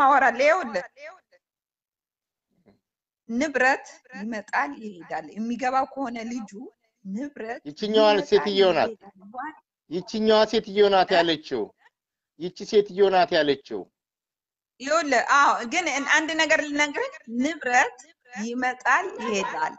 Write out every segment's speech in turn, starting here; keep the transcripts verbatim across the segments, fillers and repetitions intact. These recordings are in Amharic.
ማወራለሁ ይኸውልህ ንብረት ይመጣል ይሄዳል የሚገባው ከሆነ ልጁ ንብረት ይችኛዋ ሴትዮ ናት ይችኛዋ ሴትዮ ናት ያለችው ይቺ ሴትዮ ናት ያለችው ይኸውልህ አዎ ግን አንድ ነገር ልነግርህ ንብረት ይመጣል ይሄዳል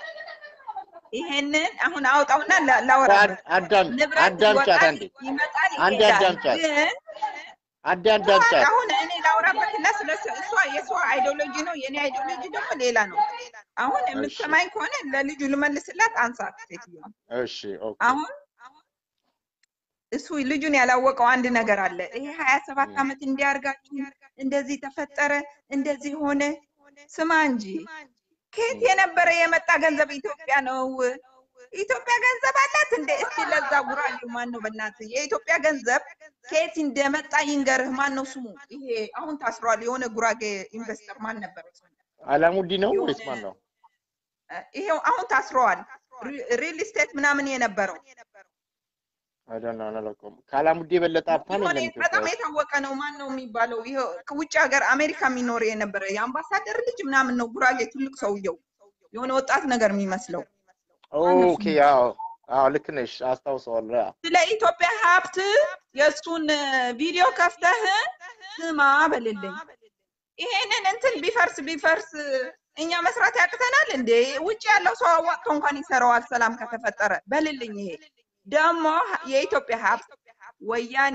ይሄንን አሁን አውጣውና ላወራበት አዳም አዳምጫት አንዴ ይመጣል አንዴ አዳምጫት አንዴ አዳምጫት አሁን እኔ ላወራበትና ስለሱ እሷ የሷ አይዲዮሎጂ ነው የኔ አይዲዮሎጂ ደግሞ ሌላ ነው አሁን የምትሰማኝ ከሆነ ለልጁ ልመልስላት አንሳት ሴትዮ እሺ ኦኬ አሁን እሱ ልጁን ያላወቀው አንድ ነገር አለ ይሄ ሃያ ሰባት አመት እንዲያርጋችሁ እንደዚህ ተፈጠረ እንደዚህ ሆነ ስማ እንጂ ከየት የነበረ የመጣ ገንዘብ ኢትዮጵያ ነው ኢትዮጵያ ገንዘብ አላት እንደ እስቲ ለዛ ጉራጌው ማን ነው በእናት የኢትዮጵያ ገንዘብ ከየት እንደመጣ ይንገርህ ማን ነው ስሙ ይሄ አሁን ታስሯል የሆነ ጉራጌ ኢንቨስተር ማን ነበር አላሙዲ ነው ወይስ ማን ነው ይሄው አሁን ታስሯል ሪል ስቴት ምናምን የነበረው አይደለም አላልኩም ካላሙዲ በለጣ አፋን ነው በጣም የታወቀ ነው ማን ነው የሚባለው ይሄ ከውጭ ሀገር አሜሪካ የሚኖር የነበረ የአምባሳደር ልጅ ምናምን ነው ጉራጌ ትልቅ ሰውየው የሆነ ወጣት ነገር የሚመስለው ኦኬ ያው አዎ ልክ ነሽ አስታውሰዋለሁ ስለ ኢትዮጵያ ሀብት የሱን ቪዲዮ ከፍተህ ስማ በልልኝ ይሄንን እንትን ቢፈርስ ቢፈርስ እኛ መስራት ያቅተናል እንዴ ውጭ ያለው ሰው አዋጥቶ እንኳን ይሰራዋል ሰላም ከተፈጠረ በልልኝ ይሄ ደሞ የኢትዮጵያ ሀብት ወያኔ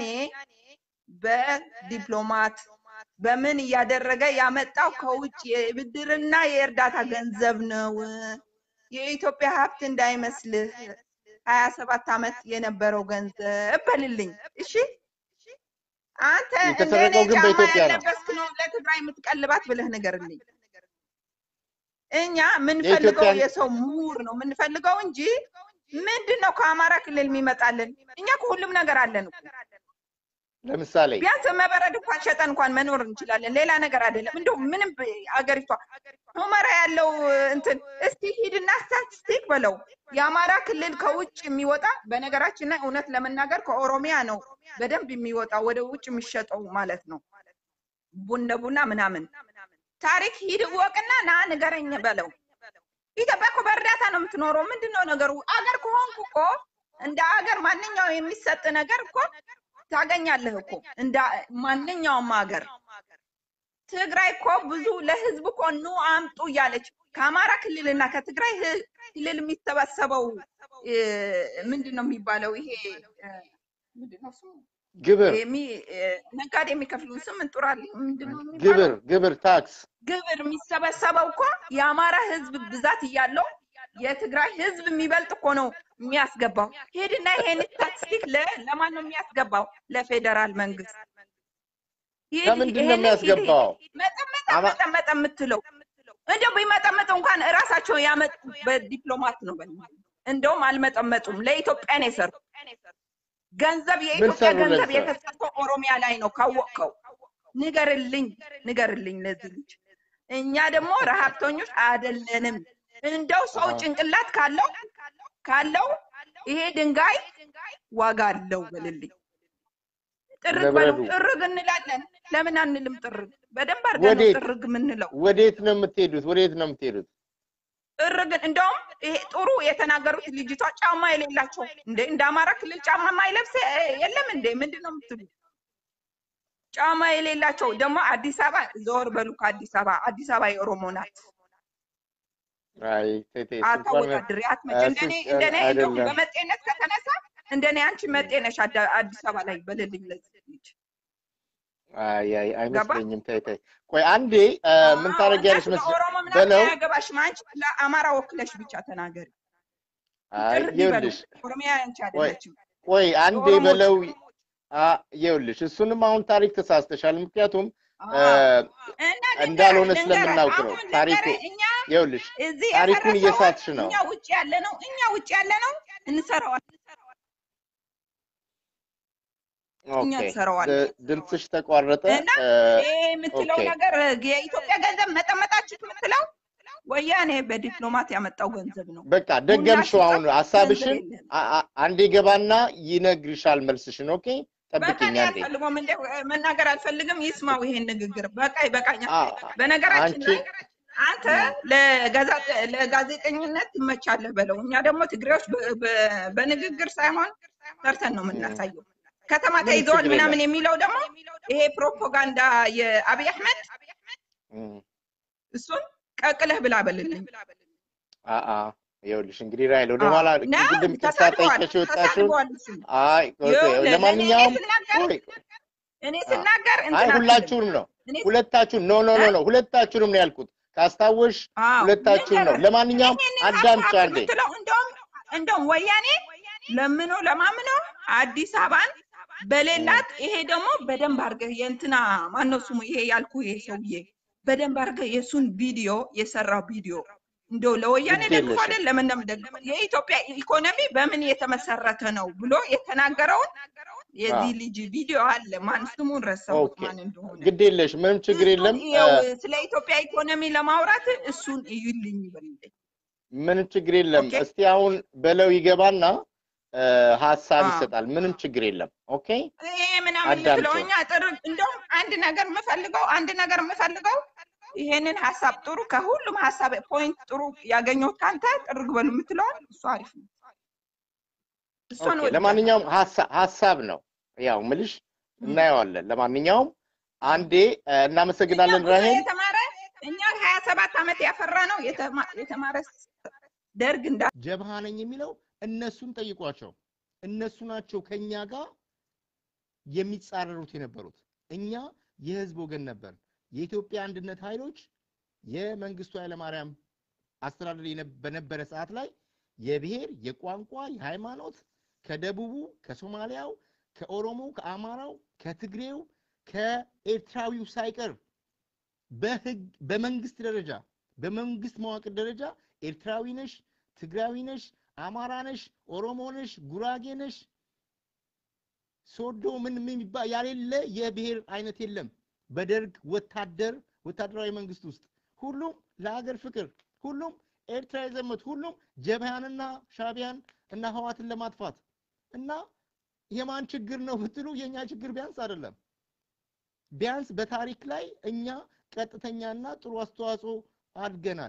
በዲፕሎማት በምን ያደረገ ያመጣው ከውጭ የብድርና የእርዳታ ገንዘብ ነው የኢትዮጵያ ሀብት እንዳይመስልህ ሃያ ሰባት አመት የነበረው ገንዘብ በልልኝ እሺ አንተ እንደኔ ጫማ ያለበስክ ነው ለትግራይ የምትቀልባት ብለህ ንገርልኝ እኛ ምን ፈልገው የሰው ምሁር ነው ምን ፈልገው እንጂ ምንድነው ከአማራ ክልል የሚመጣልን እኛ ሁሉም ነገር አለን ለምሳሌ ቢያንስ መበረድ እንኳን ሸጠን እንኳን መኖር እንችላለን ሌላ ነገር አይደለም እንደው ምንም አገሪቷ ሆመራ ያለው እንትን እስቲ ሂድና ስታቲስቲክ በለው የአማራ ክልል ከውጭ የሚወጣ በነገራችን ላይ እውነት ለመናገር ከኦሮሚያ ነው በደንብ የሚወጣ ወደ ውጭ የሚሸጠው ማለት ነው ቡነ ቡና ምናምን ታሪክ ሂድ ወቅና ና ንገረኝ በለው ኢትዮጵያ እኮ በእርዳታ ነው የምትኖረው ምንድነው ነገሩ አገር ከሆንኩ እኮ እንደ አገር ማንኛው የሚሰጥ ነገር እኮ ታገኛለህ እኮ እንደ ማንኛውም አገር ትግራይ እኮ ብዙ ለህዝብ እኮ ኑ አምጡ ያለች ከአማራ ክልልና ከትግራይ ክልል የሚተባሰበው ምንድነው የሚባለው ይሄ ምንድነው እሱ ግብር ነጋዴ የሚከፍሉን ስም እንጥራል ምንድነው ግብር ግብር ታክስ ግብር የሚሰበሰበው እኮ የአማራ ህዝብ ብዛት ይያለው የትግራይ ህዝብ የሚበልጥ እኮ ነው የሚያስገባው ሄድና ይሄን ስታቲስቲክ ለማን ነው የሚያስገባው ለፌደራል መንግስት ለምንድን ነው የሚያስገባው መጠመጥ መጠመጥ የምትለው እንደው ቢመጠመጥ እንኳን እራሳቸው ያመጡ በዲፕሎማት ነው እንደውም አልመጠመጡም ለኢትዮጵያ ነው የሰሩ ገንዘብ የኢትዮጵያ ገንዘብ የተሰጠው ኦሮሚያ ላይ ነው ካወቀው ንገርልኝ ንገርልኝ ለዚህ ልጅ እኛ ደግሞ ረሃብተኞች አይደለንም እንደው ሰው ጭንቅላት ካለው ካለው ይሄ ድንጋይ ዋጋ አለው በልልኝ ጥርግ በለው ጥርግ እንላለን ለምን አንልም ጥርግ በደንብ አድርገን ጥርግ ምንለው ወዴት ነው የምትሄዱት ወዴት ነው የምትሄዱት ጥርግ እንደውም ይሄ ጥሩ የተናገሩት ልጅቷ ጫማ የሌላቸው እንደ እንደ አማራ ክልል ጫማ ማይለብስ የለም እንደ ምንድነው የምትሉት ጫማ የሌላቸው ደግሞ አዲስ አበባ ዞር በሉ ከአዲስ አበባ አዲስ አበባ የኦሮሞ ናት አይ ተቴ አታወዳድሪ አትመጭ እንደኔ እንደኔ እንደው በመጤነት ከተነሳ እንደኔ አንቺ መጤነሽ አዲስ አበባ ላይ በልልኝ ለዚህ አይ አይ አይመስለኝም ተቴ ቆይ አንዴ ምን ታረጋለሽ መስለ በለው ያገባሽ ማንቺ ለአማራ ወክለሽ ብቻ ተናገሪ አይ ይኸውልሽ ኦሮሚያ አንቺ አይደለችም ቆይ አንዴ በለው አ ይኸውልሽ እሱንም አሁን ታሪክ ተሳስተሻል ምክንያቱም እንዳልሆነ ስለምናውቅ ነው ታሪኩ ይኸውልሽ ታሪኩን እየሳትሽ ነው እኛ ውጭ ያለ ነው እኛ ውጭ ያለ ነው እንሰራዋለን እኛ እንሰራዋለን ድምጽሽ ተቋረጠ እህ የምትለው ነገር የኢትዮጵያ ገንዘብ መጠመጣችሁ የምትለው ወያኔ በዲፕሎማት ያመጣው ገንዘብ ነው በቃ ደገምሽው አሁን ሐሳብሽን አንዴ ገባና ይነግርሻል መልስሽን ኦኬ ጠብቂኝ አንዴ አልፈልግም እንደ መናገር አልፈልግም ይስማው ይሄን ንግግር በቃ ይበቃኛል በነገራችን ላይ አንተ ለጋዜጠኝነት ትመቻለህ በለው እኛ ደግሞ ትግሬዎች በንግግር ሳይሆን ሰርተን ነው የምናሳየው ከተማ ተይዘዋል ምናምን የሚለው ደግሞ ይሄ ፕሮፓጋንዳ የአብይ አህመድ እሱን ቀቅለህ ብላ በልልኝ አ አ ይኸውልሽ እንግዲህ ራይል ወደ ኋላ ግድም ተሳጠይቀሽ ወጣሽው አይ ለማንኛውም እኔ ስናገር እንትና አይ ሁላችሁም ነው ሁለታችሁ ኖ ኖ ኖ ሁለታችሁንም ነው ያልኩት ካስታወሽ ሁለታችሁ ነው ለማንኛውም አዳምጪ አንዴ እንደውም እንደውም ወያኔ ለምኖ ለማምኖ አዲስ አበባን በሌላት ይሄ ደግሞ በደንብ አርገህ የእንትና ማን ነው ስሙ ይሄ ያልኩ ይሄ ሰውዬ በደንብ አርገህ የሱን ቪዲዮ የሰራው ቪዲዮ እንደው ለወያኔ ደግሞ አይደል ለምን እንደምደግፍ የኢትዮጵያ ኢኮኖሚ በምን የተመሰረተ ነው ብሎ የተናገረውን የዚህ ልጅ ቪዲዮ አለ ማን ስሙን ረሳው ማን እንደሆነ ግዴለሽ ምንም ችግር የለም ስለ ኢትዮጵያ ኢኮኖሚ ለማውራት እሱን እዩልኝ ይበልልኝ ምንም ችግር የለም እስቲ አሁን በለው ይገባና ሐሳብ ይሰጣል ምንም ችግር የለም ኦኬ ይሄ ምናምን ስለሆኛ ጥርግ እንደውም አንድ ነገር መፈልገው አንድ ነገር መፈልገው ይሄንን ሐሳብ ጥሩ ከሁሉም ሐሳብ ፖይንት ጥሩ ያገኘው ካንተ ጥርግ በሉ የምትለው እሱ አሪፍ ነው እሱ ነው ለማንኛውም ሐሳብ ነው ያው ምልሽ እናየዋለን ለማንኛውም አንዴ እናመሰግናለን ራሄል የተማረ እኛ ሀያ ሰባት አመት ያፈራ ነው የተማረ ደርግ እንዳ ጀብሃ ነኝ የሚለው እነሱን ጠይቋቸው እነሱ ናቸው ከኛ ጋር የሚጻረሩት የነበሩት እኛ የህዝብ ወገን ነበር የኢትዮጵያ አንድነት ኃይሎች የመንግስቱ ኃይለማርያም አስተዳደር በነበረ ሰዓት ላይ የብሔር የቋንቋ የሃይማኖት ከደቡቡ ከሶማሊያው ከኦሮሞ ከአማራው ከትግሬው ከኤርትራዊው ሳይቀር በህግ በመንግስት ደረጃ በመንግስት መዋቅር ደረጃ ኤርትራዊ ነሽ ትግራዊ ነሽ አማራ ነሽ ኦሮሞ ነሽ ጉራጌ ነሽ ሶዶ ምን ምን ያለለ የብሔር አይነት የለም በደርግ ወታደር ወታደራዊ መንግስት ውስጥ ሁሉም ለሀገር ፍቅር ሁሉም ኤርትራ የዘመት ሁሉም ጀብሃንና ሻቢያን እና ህዋትን ለማጥፋት እና የማን ችግር ነው ብትሉ የኛ ችግር ቢያንስ አይደለም ቢያንስ በታሪክ ላይ እኛ ቀጥተኛና ጥሩ አስተዋጽኦ አድገናል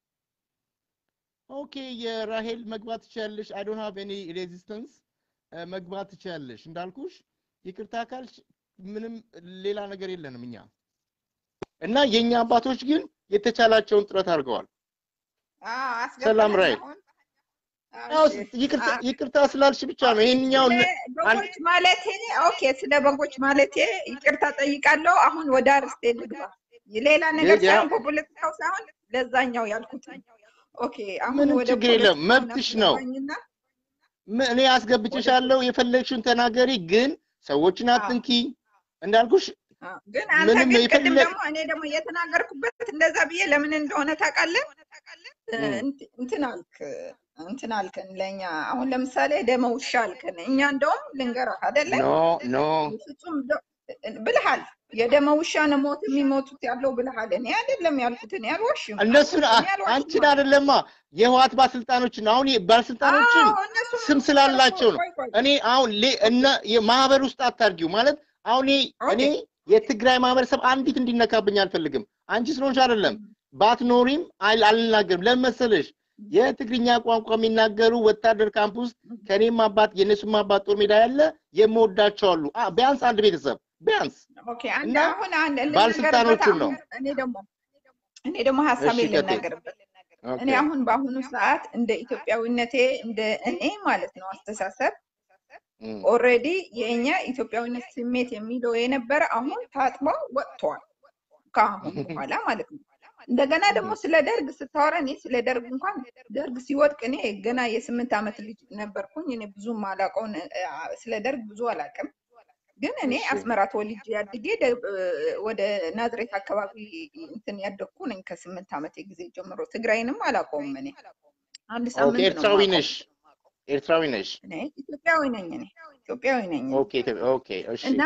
ኦኬ የራሄል መግባት ይችላልሽ I don't have any resistance መግባት ይችላልሽ እንዳልኩሽ ይቅርታ ካልሽ ምንም ሌላ ነገር የለንም እኛ እና የኛ አባቶች ግን የተቻላቸውን ጥረት አድርገዋል አዎ አስገባኝ ሰላም ራሄል አዎ ይቅርታ ይቅርታ ስላልሽ ብቻ ነው ይሄንኛው በጎች ማለት ኦኬ ስለ በጎች ማለት ይቅርታ ጠይቃለሁ አሁን ወደ አርስቴ ልግባ ሌላ ነገር ሳይሆን ፖለቲካው ሳይሆን ለዛኛው ያልኩት ኦኬ አሁን ወደ ፖለቲካው መብትሽ ነው እኔ አስገብቼሻለሁ የፈለግሽውን ተናገሪ ግን ሰዎችን አትንኪ እንዳልኩሽ ግን አንተ ግን ቀደም ደግሞ እኔ ደግሞ የተናገርኩበት እንደዛ ብዬ ለምን እንደሆነ ታውቃለህ እንትን አልክ እንትን አልከን ለኛ አሁን ለምሳሌ ደመውሻ አልከን እኛ እንደውም ልንገርህ አይደለ ኖ ኖ ፍጹም ብልሃል የደመውሻ ነው ሞት የሚሞቱት ያለው ብልሃል እኔ አይደለም ያልኩት እኔ አልዋሽም እነሱ አንቺን አይደለማ የህዋት ባለስልጣኖችን አሁን ባለስልጣኖችን ስም ስላላቸው ነው እኔ አሁን እና የማህበር ውስጥ አታርጊው ማለት አሁን እኔ የትግራይ ማህበረሰብ አንዲት እንዲነካብኝ አልፈልግም አንቺ ስለሆንሽ አይደለም ባትኖሪም አልናገርም ለመሰለሽ የትግርኛ ቋንቋ የሚናገሩ ወታደር ካምፕ ውስጥ ከኔም አባት የነሱም አባት ጦር ሜዳ ያለ የምወዳቸው አሉ ቢያንስ አንድ ቤተሰብ ቢያንስ ኦኬ አንድ አሁን አንድ ባለስልጣኖቹ ነው እኔ ደግሞ እኔ ደግሞ ሐሳቤ ልናገርበት እኔ አሁን በአሁኑ ሰዓት እንደ ኢትዮጵያዊነቴ እንደ እኔ ማለት ነው አስተሳሰብ ኦሬዲ የኛ ኢትዮጵያዊነት ስሜት የሚለው የነበረ አሁን ታጥቦ ወጥቷል ካሁን በኋላ ማለት ነው እንደገና ደግሞ ስለ ደርግ ስታወራኔ ስለ ደርግ እንኳን ደርግ ሲወድቅ እኔ ገና የስምንት አመት ልጅ ነበርኩኝ እኔ ብዙ ማላቀው ስለ ደርግ ብዙ አላቀም ግን እኔ አስመራ ተወልጄ ያድጌ ወደ ናዝሬት አካባቢ እንትን ያደኩ ነኝ ከስምንት አመት ጊዜ ጀምሮ ትግራይንም አላቀውም እኔ አንድ ሳምንት ነው ኤርትራዊ ነሽ ኤርትራዊ ነሽ እኔ ኢትዮጵያዊ ነኝ እኔ ኢትዮጵያዊ ነኝ ኦኬ ኦኬ እሺ እና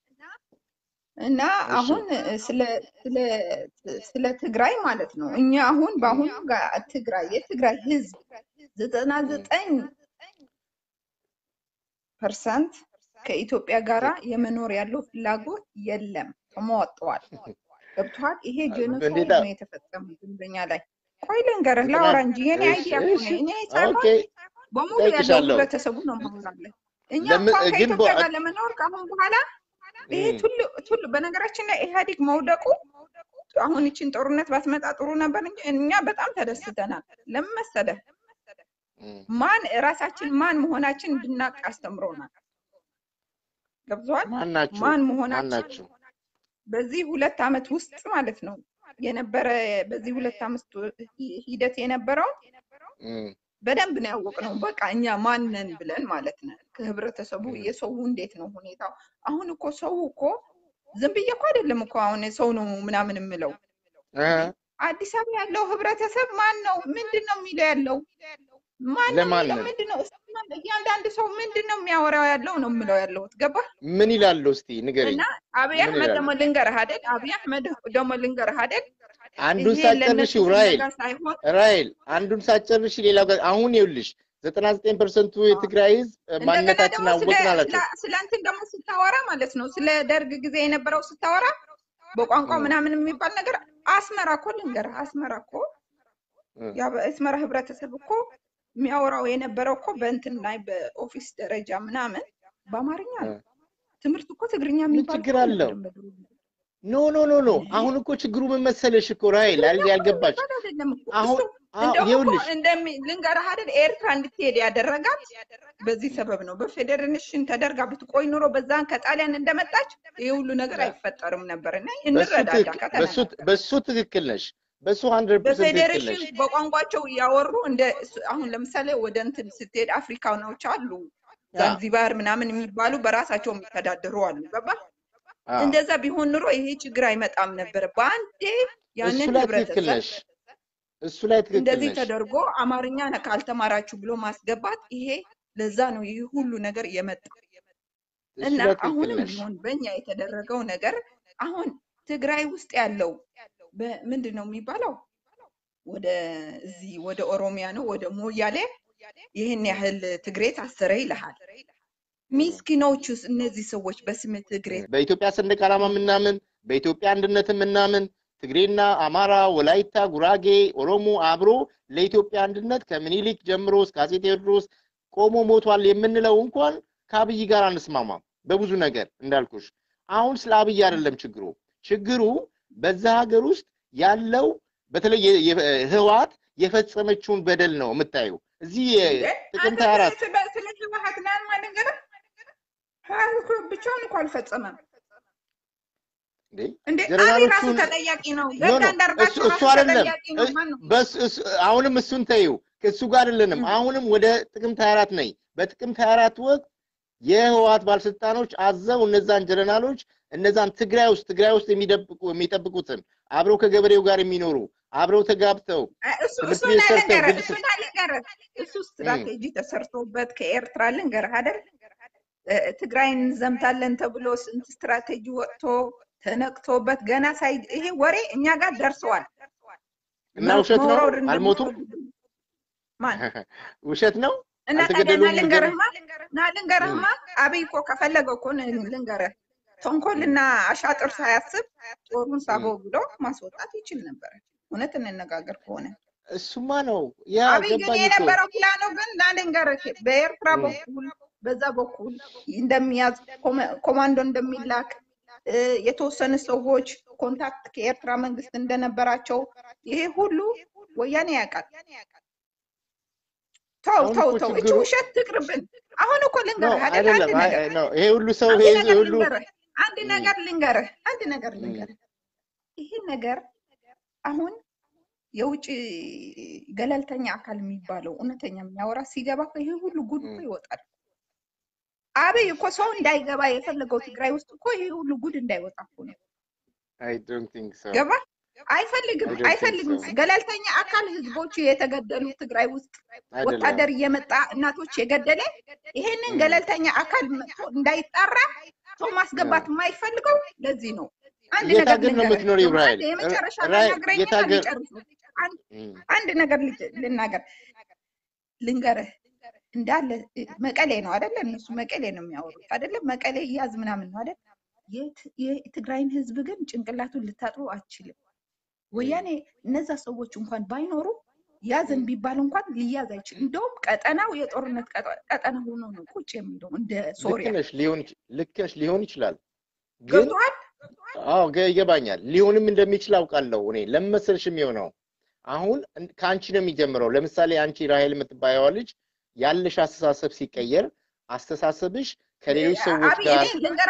እና አሁን ስለ ስለ ስለ ትግራይ ማለት ነው እኛ አሁን በአሁኑ ጋር ትግራይ የትግራይ ህዝብ ዘጠና ዘጠኝ ፐርሰንት ከኢትዮጵያ ጋራ የመኖር ያለው ፍላጎት የለም ተሟጧል ገብቷል ይሄ ጄኖሳይድ ነው የተፈጸመው ግንበኛ ላይ ቆይ ልንገርህ ላውራ እንጂ የኔ አይዲያ እኮ ነው እኔ ሳይሆን በሙሉ ያለው ህብረተሰቡ ነው ማውራለህ እኛ ከኢትዮጵያ ጋር ለመኖር ካሁን በኋላ ይሄ ሁሉ ሁሉ በነገራችን ላይ ኢህአዴግ መውደቁ አሁን እቺን ጦርነት ባትመጣ ጥሩ ነበር እንጂ እኛ በጣም ተደስተናል ለምን መሰለህ ማን ራሳችን ማን መሆናችን እንድናቅ አስተምሮናል ገብቷል ማን መሆናችን በዚህ ሁለት አመት ውስጥ ማለት ነው የነበረ በዚህ ሁለት አመት ሂደት የነበረው በደንብ ነው ያወቅነው በቃ እኛ ማን ነን ብለን ማለት ነው ከህብረተሰቡ የሰው እንዴት ነው ሁኔታው አሁን እኮ ሰው እኮ ዝም ብዬ እኮ አይደለም እኮ አሁን ሰው ነው ምናምን ምለው አዲስ አበባ ያለው ህብረተሰብ ማን ነው ምንድነው የሚለው ያለው ማን ነው ምንድነው እያንዳንዱ ሰው ምንድነው የሚያወራው ያለው ነው የምለው ያለው ገባ ምን ይላል እስቲ ንገረኝ እና አብይ አህመድ ደግሞ ልንገርህ አይደል አብይ አህመድ ደግሞ ልንገርህ አይደል አንዱን ሳጨርሽ ራይል ራይል አንዱን ሳጨርሽ ሌላው ጋር አሁን ይውልሽ ዘጠና ዘጠኝ ፐርሰንት የትግራይ ህዝብ ማንነታችን አወቅን አላችሁ ስለአንተን ደግሞ ስታወራ ማለት ነው ስለ ደርግ ጊዜ የነበረው ስታወራ በቋንቋ ምናምን የሚባል ነገር አስመራ እኮ ልንገርህ አስመራ እኮ ያ በአስመራ ህብረተሰብ እኮ የሚያወራው የነበረው እኮ በእንትን ላይ በኦፊስ ደረጃ ምናምን በአማርኛ ትምህርት እኮ ትግርኛ የሚባል ችግር አለው ኖ ኖ ኖ ኖ አሁን እኮ ችግሩ ምን መሰለሽ እኮ ራይል ያልገባች አሁን ይኸውልሽ እንደም ልንገርህ አይደል ኤርትራ እንድትሄድ ያደረጋት በዚህ ሰበብ ነው በፌዴሬሽን ተደርጋ ብትቆይ ኑሮ በዛን ከጣሊያን እንደመጣች ይሄ ሁሉ ነገር አይፈጠርም ነበርና እንረዳዳ ከተና በሱ በሱ ትክክል ነሽ በሱ መቶ ፐርሰንት ትክክል ነሽ በቋንቋቸው ያወሩ እንደ አሁን ለምሳሌ ወደ እንትን ስትሄድ አፍሪካኖች አሉ ዛንዚባር ምናምን የሚባሉ በራሳቸው የሚተዳደሩ አሉ ገባ እንደዛ ቢሆን ኑሮ ይሄ ችግር አይመጣም ነበር በአንዴ ያንን ህብረተሰብ እሱ ላይ ትክክል ነሽ እንደዚህ ተደርጎ አማርኛ ካልተማራችሁ ብሎ ማስገባት ይሄ ለዛ ነው ይሄ ሁሉ ነገር የመጣው እና አሁንም ቢሆን በእኛ የተደረገው ነገር አሁን ትግራይ ውስጥ ያለው ምንድነው የሚባለው ወደ እዚህ ወደ ኦሮሚያ ነው ወደ ሞያሌ ይሄን ያህል ትግሬ ታሰረ ይልሃል ሚስኪኖቹስ እነዚህ ሰዎች በስም ትግሬ በኢትዮጵያ ሰንደቅ ዓላማ ምናምን በኢትዮጵያ አንድነት ምናምን ትግሬና አማራ ወላይታ ጉራጌ ኦሮሞ አብሮ ለኢትዮጵያ አንድነት ከምኒልክ ጀምሮ እስከ አፄ ቴዎድሮስ ቆሞ ሞቷል የምንለው እንኳን ከአብይ ጋር አንስማማም በብዙ ነገር እንዳልኩሽ አሁን ስለ አብይ አይደለም ችግሩ ችግሩ በዛ ሀገር ውስጥ ያለው በተለይ ህዋት የፈጸመችውን በደል ነው የምታዩ እዚህ ጥቅምት አራት ስለዚህ ህዋት ላይ ማንገር ሃልኩ ብቻውን እኮ አልፈጸመም እንዴ አብይ ራሱ ተጠያቂ ነው ገዳ እንዳርጋቸው እሱ አይደለም በስ አሁንም እሱን ተይው ከሱ ጋር አይደለም አሁንም ወደ ጥቅምት አራት ነኝ በጥቅምት አራት ወቅት የህዋት ባለስልጣኖች አዘው እነዛን ጀነራሎች እነዛን ትግራይ ውስጥ ትግራይ ውስጥ የሚደብቁ የሚጠብቁትን አብረው ከገበሬው ጋር የሚኖሩ አብረው ተጋብተው እሱ ነገር እሱ ስትራቴጂ ተሰርቶበት ከኤርትራ ልንገር አይደል ትግራይን ዘምታለን ተብሎ ስንት ስትራቴጂ ወጥቶ ተነቅቶበት ገና ሳይ ይሄ ወሬ እኛ ጋር ደርሰዋል እና ውሸት ነው አልሞቱም ማን ውሸት ነው እና ታዲያ ልንገርህማ ና ልንገርህማ አብይ እኮ ከፈለገው እኮ ልንገርህ ተንኮልና አሻጥር ሳያስብ ጦሩን ሳበው ብሎ ማስወጣት ይችል ነበር እውነት እንነጋገር ከሆነ እሱማ ነው ያ ገባኝ የነበረው ፕላኑ ግን ልንገርህ በኤርትራ በኩል በዛ በኩል እንደሚያዝ ኮማንዶ እንደሚላክ የተወሰኑ ሰዎች ኮንታክት ከኤርትራ መንግስት እንደነበራቸው ይሄ ሁሉ ወያኔ ያውቃል ታው ታው ታው እቺ ውሸት ትቅርብን አሁን እኮ ልንገርህ አይደል አንድ ነገር ነው ይሄ ሁሉ ሰው ይሄ ሁሉ አንድ ነገር ልንገርህ አንድ ነገር ልንገርህ ይሄ ነገር አሁን የውጭ ገለልተኛ አካል የሚባለው እውነተኛ የሚያወራ ሲገባ ይሄ ሁሉ ጉድ ይወጣል አብይ እኮ ሰው እንዳይገባ የፈለገው ትግራይ ውስጥ እኮ ይሄ ሁሉ ጉድ እንዳይወጣ እኮ ነው I don't think so ገባ አይፈልግም አይፈልግም ገለልተኛ አካል ህዝቦቹ የተገደሉ ትግራይ ውስጥ ወታደር እየመጣ እናቶች የገደለ ይሄንን ገለልተኛ አካል መጥቶ እንዳይጣራ ሰው ማስገባት የማይፈልገው ለዚህ ነው አንድ ነገር ነው የምትኖር ይብራሂም የመጨረሻ ነገር አንድ ነገር ልናገር ልንገርህ እንዳለ መቀሌ ነው አይደለ? እነሱ መቀሌ ነው የሚያወሩት አይደለ? መቀሌ ያዝ ምናምን ነው አይደል? የትግራይን ህዝብ ግን ጭንቅላቱን ልታጥሩ አትችልም። ወያኔ እነዛ ሰዎች እንኳን ባይኖሩ ያዘን ቢባል እንኳን ሊያዝ አይችልም። እንደውም ቀጠናው የጦርነት ቀጠና ሆኖ ነው ቁጭ የሚለው እንደ ሶሪያ። ልክነሽ ሊሆን ልክነሽ ሊሆን ይችላል ግን አዎ ይገባኛል። ሊሆንም እንደሚችል አውቃለሁ። እኔ ለመሰልሽ የሚሆነው አሁን ካንቺ ነው የሚጀምረው። ለምሳሌ አንቺ ራሄል የምትባየው ልጅ ያለሽ አስተሳሰብ ሲቀየር አስተሳሰብሽ ከሌሎች ሰዎች ጋር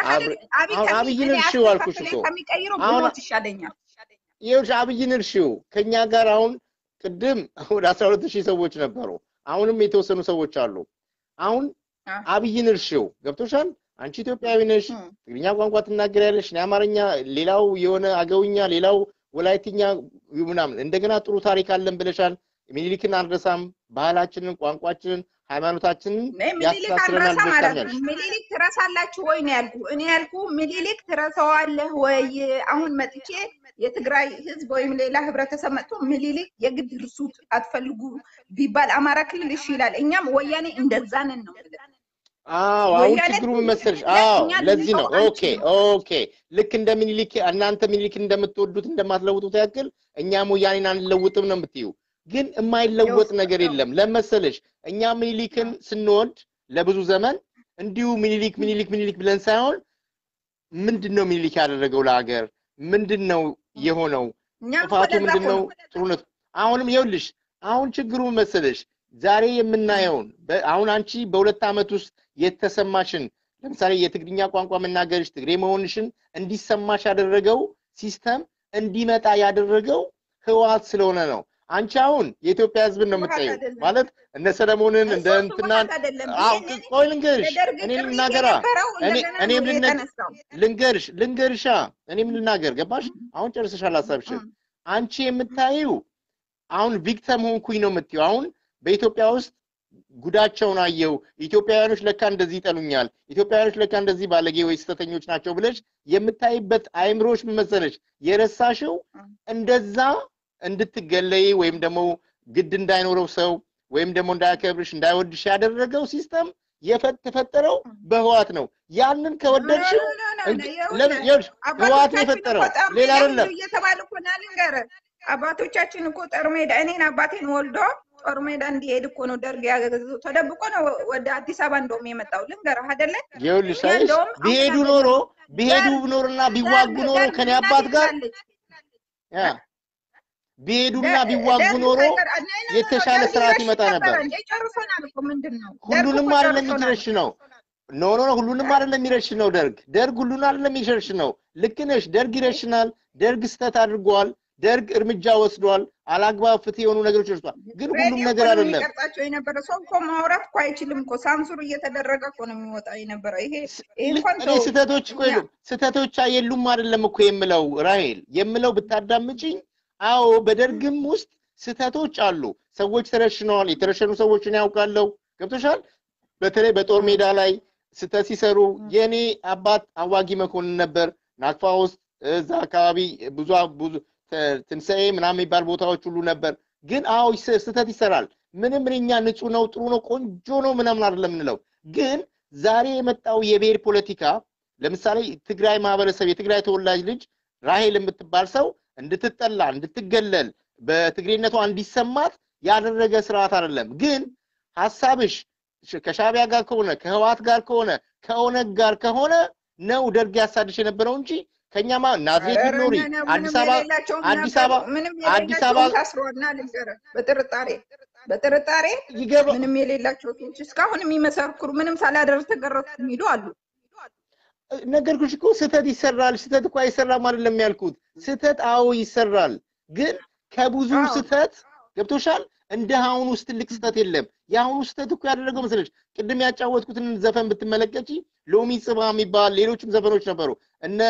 አብይን እርሺው አልኩሽ እኮ አሁን ይሻለኛል። ይኸውልሽ አብይን እርሺው ከኛ ጋር አሁን ቅድም ወደ አስራ ሁለት ሺህ ሰዎች ነበሩ። አሁንም የተወሰኑ ሰዎች አሉ። አሁን አብይን እርሺው ገብቶሻል? አንቺ ኢትዮጵያዊ ነሽ፣ ትግርኛ ቋንቋ ትናገሪያለሽ፣ አማርኛ፣ ሌላው የሆነ አገውኛ፣ ሌላው ወላይትኛ ምናምን እንደገና ጥሩ ታሪክ አለን ብለሻል። ሚኒሊክን አንረሳም፣ ባህላችንን፣ ቋንቋችንን፣ ሃይማኖታችንን ያስተሳስረናል ብለሻል። ሚኒሊክ ትረሳላችሁ ወይ ነው ያልኩ። እኔ ያልኩ ሚኒሊክ ትረሳዋለህ ወይ? አሁን መጥቼ የትግራይ ህዝብ ወይም ሌላ ህብረተሰብ መጥቶ ሚኒሊክ የግድ እርሱት አትፈልጉ ቢባል አማራ ክልል እሺ ይላል። እኛም ወያኔ እንደዛ ነን ነው ማለት። አዎ አሁን ችግሩ መሰለሽ። አዎ ለዚህ ነው። ኦኬ ኦኬ ልክ እንደ ሚኒሊክ እናንተ ሚኒሊክ እንደምትወዱት እንደማትለውጡት ያክል እኛም ወያኔን አንለውጥም ነው የምትዩ። ግን የማይለወጥ ነገር የለም። ለመሰለሽ እኛ ሚኒሊክን ስንወድ ለብዙ ዘመን እንዲሁ ሚኒሊክ ሚኒሊክ ሚኒሊክ ብለን ሳይሆን ምንድነው ሚኒሊክ ያደረገው ለሀገር? ምንድነው የሆነው? ጥፋቱ ምንድነው? ጥሩነቱ አሁንም ይኸውልሽ አሁን ችግሩ መሰለሽ ዛሬ የምናየውን አሁን አንቺ በሁለት አመት ውስጥ የተሰማሽን ለምሳሌ የትግርኛ ቋንቋ መናገርሽ ትግሬ መሆንሽን እንዲሰማሽ ያደረገው ሲስተም እንዲመጣ ያደረገው ህወሓት ስለሆነ ነው። አንቺ አሁን የኢትዮጵያ ህዝብ ነው የምትጠይው ማለት እነ ሰለሞንን እንደ እንትናን አው ቆይ ልንገርሽ እኔ ልናገራ እኔ እኔም ልንገርሽ ልንገርሻ እኔም ልናገር ገባሽ? አሁን ጨርሰሻል ሐሳብሽን። አንቺ የምታዪው አሁን ቪክቲም ሆንኩኝ ነው የምትዪው። አሁን በኢትዮጵያ ውስጥ ጉዳቸውን አየው፣ ኢትዮጵያውያኖች ለካ እንደዚህ ይጠሉኛል፣ ኢትዮጵያውያኖች ለካ እንደዚህ ባለጌ ወይ ስተተኞች ናቸው ብለሽ የምታይበት አይምሮሽ መሰለሽ የረሳሽው እንደዛ እንድትገለይ ወይም ደግሞ ግድ እንዳይኖረው ሰው ወይም ደግሞ እንዳያከብርሽ እንዳይወድሽ ያደረገው ሲስተም የተፈጠረው በህወሓት ነው። ያንን ከወደድሽ ለምን ህወሓት ነው የፈጠረው ሌላ አይደለም። እየተባልኩና ልንገር አባቶቻችን እኮ ጦር ሜዳ እኔን አባቴን ወልዶ ጦር ሜዳ እንዲሄድ እኮ ነው ደርግ ያገዘው። ተደብቆ ነው ወደ አዲስ አበባ እንደውም የመጣው ልንገርህ አይደለ? ይኸውልሽ ቢሄዱ ኖሮ ቢሄዱ ኖርና ቢዋጉ ኖሮ ከኔ አባት ጋር ያ ቢሄዱና ቢዋጉ ኖሮ የተሻለ ስርዓት ይመጣ ነበር። ጨርሶናል እኮ ምንድነው? ሁሉንም አይደለም የሚረሽ ነው። ኖ ኖ ሁሉንም አይደለም የሚረሽ ነው ደርግ ደርግ ሁሉን አይደለም የሚረሽ ነው። ልክ ነሽ። ደርግ ይረሽናል። ደርግ ስተት አድርጓል። ደርግ እርምጃ ወስዷል። አላግባብ ፍትህ የሆኑ ነገሮች ወስዷል። ግን ሁሉም ነገር አይደለም። የሚቀርጻቸው የነበረ ሰው እኮ ማውራት እኮ አይችልም እኮ ሳንሱር እየተደረገ እኮ ነው የሚወጣው የነበረ። ይሄ እንኳን እኔ ስተቶች እኮ የሉም ስተቶች የሉም አይደለም እኮ የምለው ራሄል የምለው ብታዳምጪኝ አዎ በደርግም ውስጥ ስተቶች አሉ። ሰዎች ተረሽነዋል። የተረሸኑ ሰዎችን ያውቃለሁ። ገብቶሻል? በተለይ በጦር ሜዳ ላይ ስተት ሲሰሩ የኔ አባት አዋጊ መኮንን ነበር። ናቅፋ ውስጥ እዛ አካባቢ ብዙ ብዙ ትንሳኤ ምናምን የሚባል ቦታዎች ሁሉ ነበር። ግን አዎ ስተት ይሰራል። ምንም እኛ ንጹህ ነው ጥሩ ነው ቆንጆ ነው ምናምን አይደለም እንለው። ግን ዛሬ የመጣው የብሔር ፖለቲካ ለምሳሌ ትግራይ ማህበረሰብ የትግራይ ተወላጅ ልጅ ራሄል የምትባል ሰው እንድትጠላ እንድትገለል በትግሬነቷ እንዲሰማት ያደረገ ስርዓት አይደለም። ግን ሐሳብሽ ከሻቢያ ጋር ከሆነ ከህወሓት ጋር ከሆነ ከኦነግ ጋር ከሆነ ነው ደርግ ያሳድሽ የነበረው እንጂ ከኛማ ናዝሬት ቢኖሪ አዲስ አበባ አዲስ አበባ አዲስ አበባ ታስሮና ልንገር በጥርጣሬ በጥርጣሬ ምንም የሌላቸው ሰዎች እስካሁን የሚመሰክሩ ምንም ሳላደርስ ተገረፍኩ የሚሉ አሉ። ነገርኩሽ እኮ ስተት ይሰራል። ስተት እኮ አይሰራም አይደለም ያልኩት። ስተት አዎ ይሰራል። ግን ከብዙ ስተት ገብቶሻል? እንደ አሁን ውስጥ ትልቅ ስተት የለም። ያሁን ስተት እኮ ያደረገው መሰለሽ ቅድም ያጫወትኩትን ዘፈን ብትመለከቺ ሎሚ ጽባ የሚባል ሌሎችም ዘፈኖች ነበሩ። እነ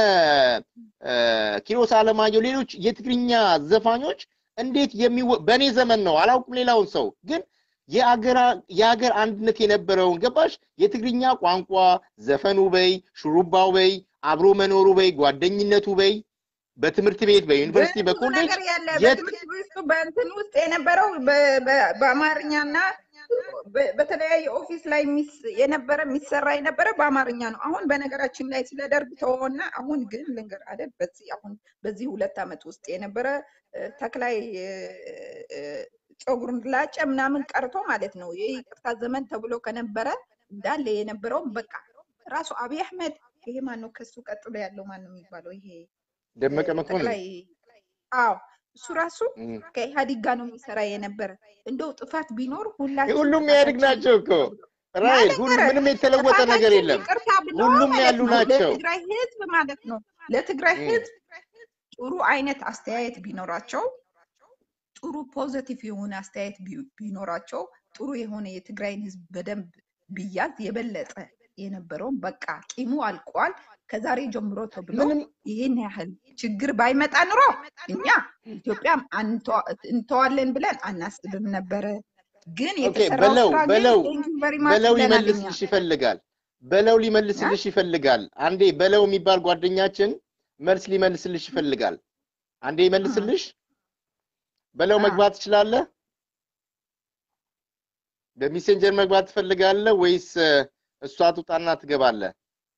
ኪሮስ አለማየሁ ሌሎች የትግርኛ ዘፋኞች እንዴት የሚወ በኔ ዘመን ነው አላውቅም ሌላውን ሰው ግን የአገር የአገር አንድነት የነበረውን ገባሽ? የትግርኛ ቋንቋ ዘፈኑ በይ ሹሩባው በይ አብሮ መኖሩ በይ ጓደኝነቱ በይ በትምህርት ቤት በዩኒቨርሲቲ በኮሌጅ የትምህርት ቤት በእንትን ውስጥ የነበረው በአማርኛና በተለያየ ኦፊስ ላይ የነበረ የሚሰራ የነበረ በአማርኛ ነው አሁን በነገራችን ላይ ስለደርግ ተወውና አሁን ግን ልንገር አይደል በዚህ አሁን በዚህ ሁለት አመት ውስጥ የነበረ ተክላይ ጾጉር ላጨ ምናምን ቀርቶ ማለት ነው የይቅርታ ዘመን ተብሎ ከነበረ እንዳለ የነበረው በቃ ራሱ አብይ አህመድ ይሄ ማን ነው ከሱ ቀጥሎ ያለው ማን ነው የሚባለው ይሄ ደመቀ መኮንን አዎ እሱ ራሱ ከኢህአዴግ ጋር ነው የሚሰራ የነበረ እንደው ጥፋት ቢኖር ሁላችን ሁሉም ኢህአዴግ ናቸው እኮ ራይት ሁሉም ምንም የተለወጠ ነገር የለም ሁሉም ያሉ ናቸው ለትግራይ ህዝብ ማለት ነው ለትግራይ ህዝብ ጥሩ አይነት አስተያየት ቢኖራቸው ጥሩ ፖዚቲቭ የሆነ አስተያየት ቢኖራቸው ጥሩ የሆነ የትግራይን ህዝብ በደንብ ቢያዝ የበለጠ የነበረው በቃ ቂሙ አልቋል ከዛሬ ጀምሮ ተብሎ ይሄን ያህል ችግር ባይመጣ ኑሮ እኛ ኢትዮጵያ እንተዋለን ብለን አናስብም ነበር ግን የተሰራው ስራ በለው በለው ሊመልስልሽ ይፈልጋል በለው ሊመልስልሽ ይፈልጋል አንዴ በለው የሚባል ጓደኛችን መልስ ሊመልስልሽ ይፈልጋል አንዴ ይመልስልሽ በለው መግባት ይችላል በሜሴንጀር መግባት ትፈልጋለህ ወይስ እሷ አጥጣና ትገባለህ